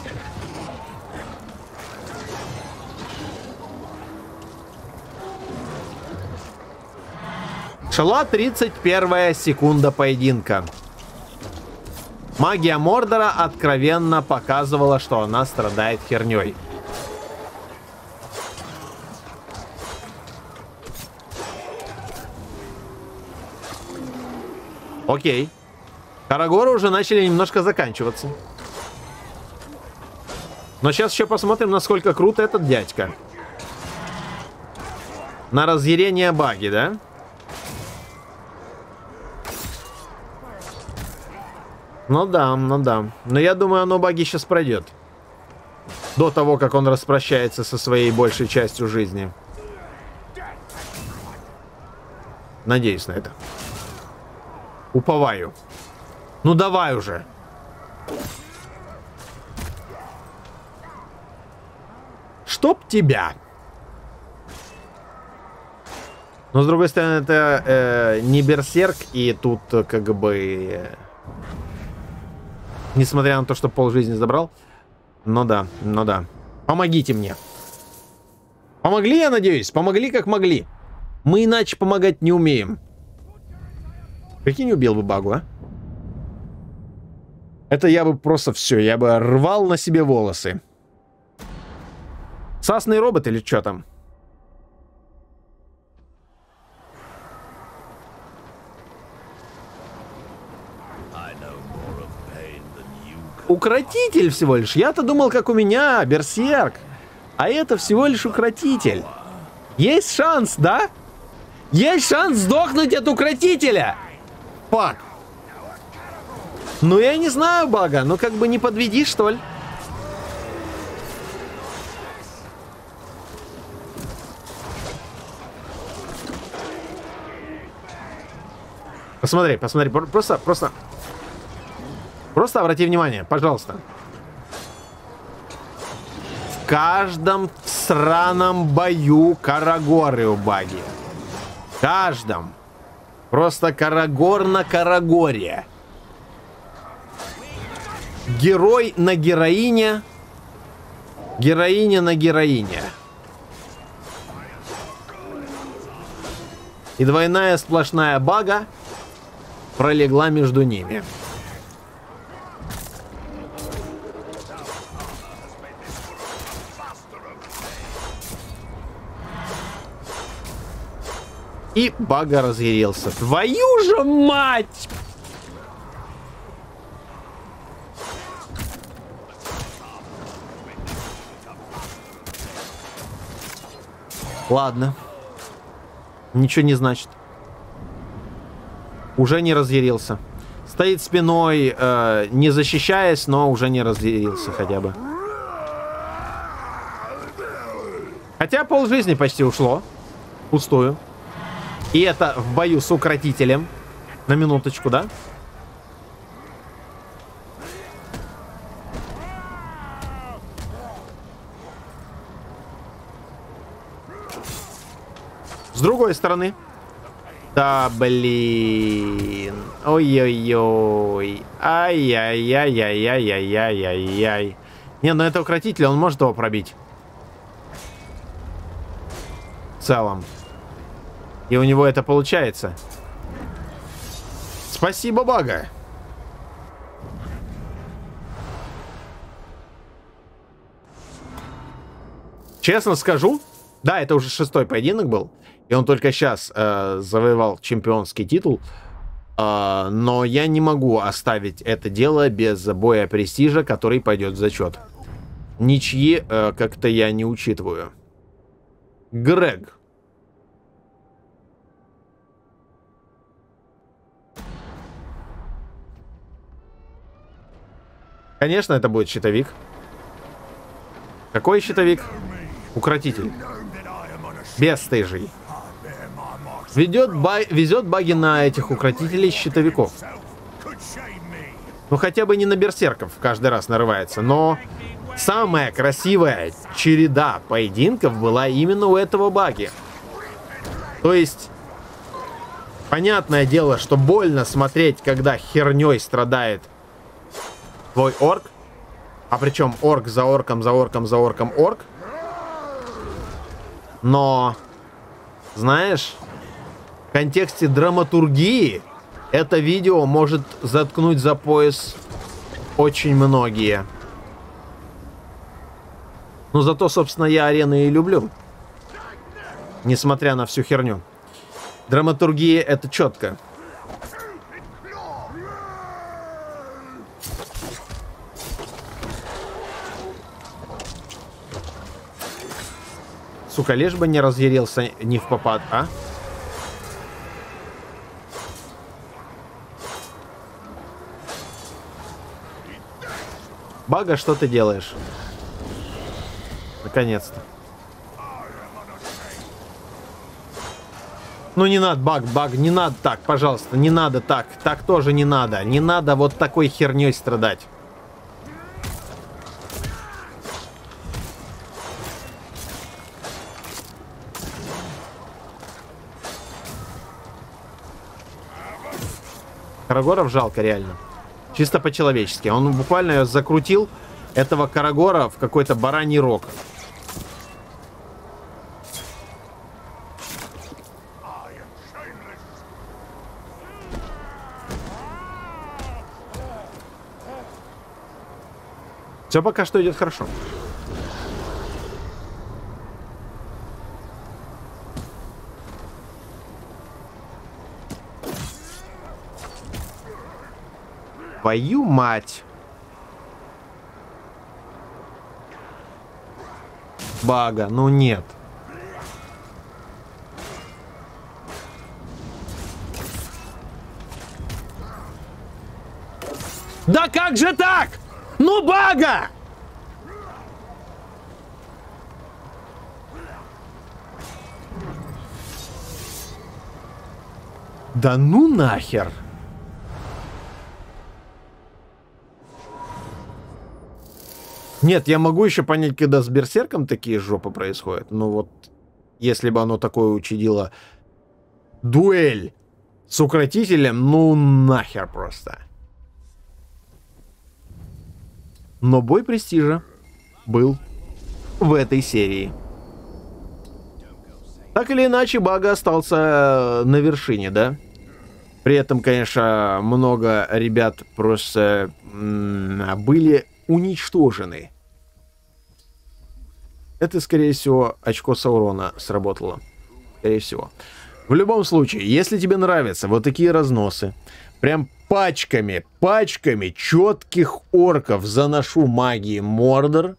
Шла 31-я секунда поединка. Магия Мордора откровенно показывала, что она страдает херней. Окей. Карагоры уже начали немножко заканчиваться. Но сейчас еще посмотрим, насколько крут этот дядька. На разъярение баги, да? Ну да, ну да. Но я думаю, оно баги сейчас пройдет. До того, как он распрощается со своей большей частью жизни. Надеюсь на это. Уповаю. Ну давай уже. Чтоб тебя. Но с другой стороны, это не берсерк, и тут как бы... Несмотря на то, что полжизни забрал. Ну да, ну да. Помогите мне. Помогли, я надеюсь? Помогли, как могли. Мы иначе помогать не умеем. Прикинь, убил бы багу, а? Это я бы просто все, я бы рвал на себе волосы. Сасный робот или что там? Укротитель всего лишь. Я-то думал, как у меня, берсерк. А это всего лишь укротитель. Есть шанс, да? Есть шанс сдохнуть от укротителя. Фак. Ну, я не знаю, бага. Ну, как бы не подведи, что ли. Посмотри, посмотри. Просто обрати внимание, пожалуйста. каждом сраном бою карагоры у баги. В каждом. Просто карагор на карагоре. Герой на героине. Героиня на героине. И двойная сплошная бага пролегла между ними. И бага разъярился. Твою же мать! Ладно. Ничего не значит. Уже не разъярился. Стоит спиной, не защищаясь, но уже не разъярился хотя бы. Хотя полжизни почти ушло. Пустую. И это в бою с укротителем. На минуточку, да? С другой стороны. Да, блин. Ой-ой-ой. Ай-яй-яй-яй-яй-яй-яй-яй. Не, ну это укротитель, он может его пробить. В целом. И у него это получается. Спасибо, бага. Честно скажу, да, это уже 6-й поединок был. И он только сейчас завоевал чемпионский титул. Но я не могу оставить это дело без боя престижа, который пойдет в зачет. Ничьи как-то я не учитываю. Грег. Конечно, это будет щитовик. Какой щитовик? Укротитель. Бесстыжий. Везет баги на этих укротителей щитовиков. Ну, хотя бы не на берсерков каждый раз нарывается. Но самая красивая череда поединков была именно у этого баги. То есть, понятное дело, что больно смотреть, когда херней страдает твой орк. А причем орк за орком, за орком, за орком орк. Но, знаешь, в контексте драматургии это видео может заткнуть за пояс очень многие. Но зато, собственно, я арены и люблю. Несмотря на всю херню. Драматургия — это четко. Сука, лишь бы не разъярился не в попад, а? Бага, что ты делаешь? Наконец-то. Ну не надо, баг, не надо так, пожалуйста, не надо так. Так тоже не надо. Не надо вот такой херней страдать. Карагоров жалко, реально. Чисто по-человечески. Он буквально закрутил этого Карагора в какой-то бараний рог. Все пока что идет хорошо. Твою мать. Бага, ну нет. Да как же так? Ну, бага! Да ну нахер. Нет, я могу еще понять, когда с Берсерком такие жопы происходят. Но вот если бы оно такое учудило дуэль с укротителем, ну нахер просто. Но бой престижа был в этой серии. Так или иначе, Бага остался на вершине, да? При этом, конечно, много ребят просто были уничтожены. Это, скорее всего, очко Саурона сработало. Скорее всего. В любом случае, если тебе нравятся вот такие разносы, прям пачками четких орков заношу магии Мордора.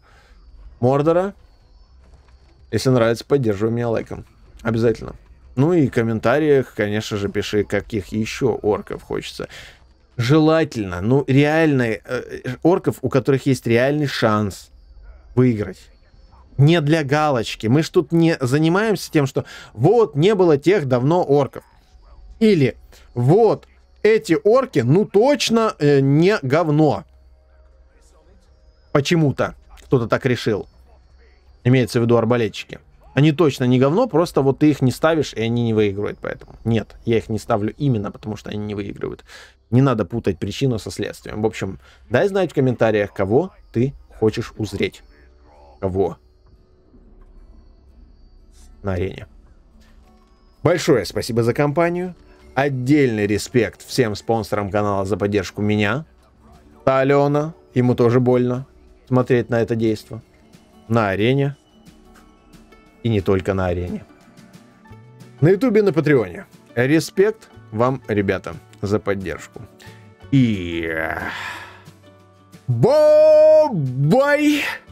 Если нравится, поддерживай меня лайком. Обязательно. Ну и в комментариях, конечно же, пиши, каких еще орков хочется. Желательно, ну реально, орков, у которых есть реальный шанс выиграть. Не для галочки. Мы ж тут не занимаемся тем, что вот, не было тех давно орков. Или вот, эти орки, ну точно не говно. Почему-то кто-то так решил. Имеется в виду арбалетчики. Они точно не говно, просто вот ты их не ставишь, и они не выигрывают поэтому. Нет, я их не ставлю именно потому, что они не выигрывают. Не надо путать причину со следствием. В общем, дай знать в комментариях, кого ты хочешь узреть. Кого? На арене. Большое спасибо за компанию. Отдельный респект всем спонсорам канала за поддержку меня. Алена, ему тоже больно смотреть на это действо. На арене. И не только на арене. На ютубе, на патреоне. Респект вам, ребята, за поддержку. И... Бай!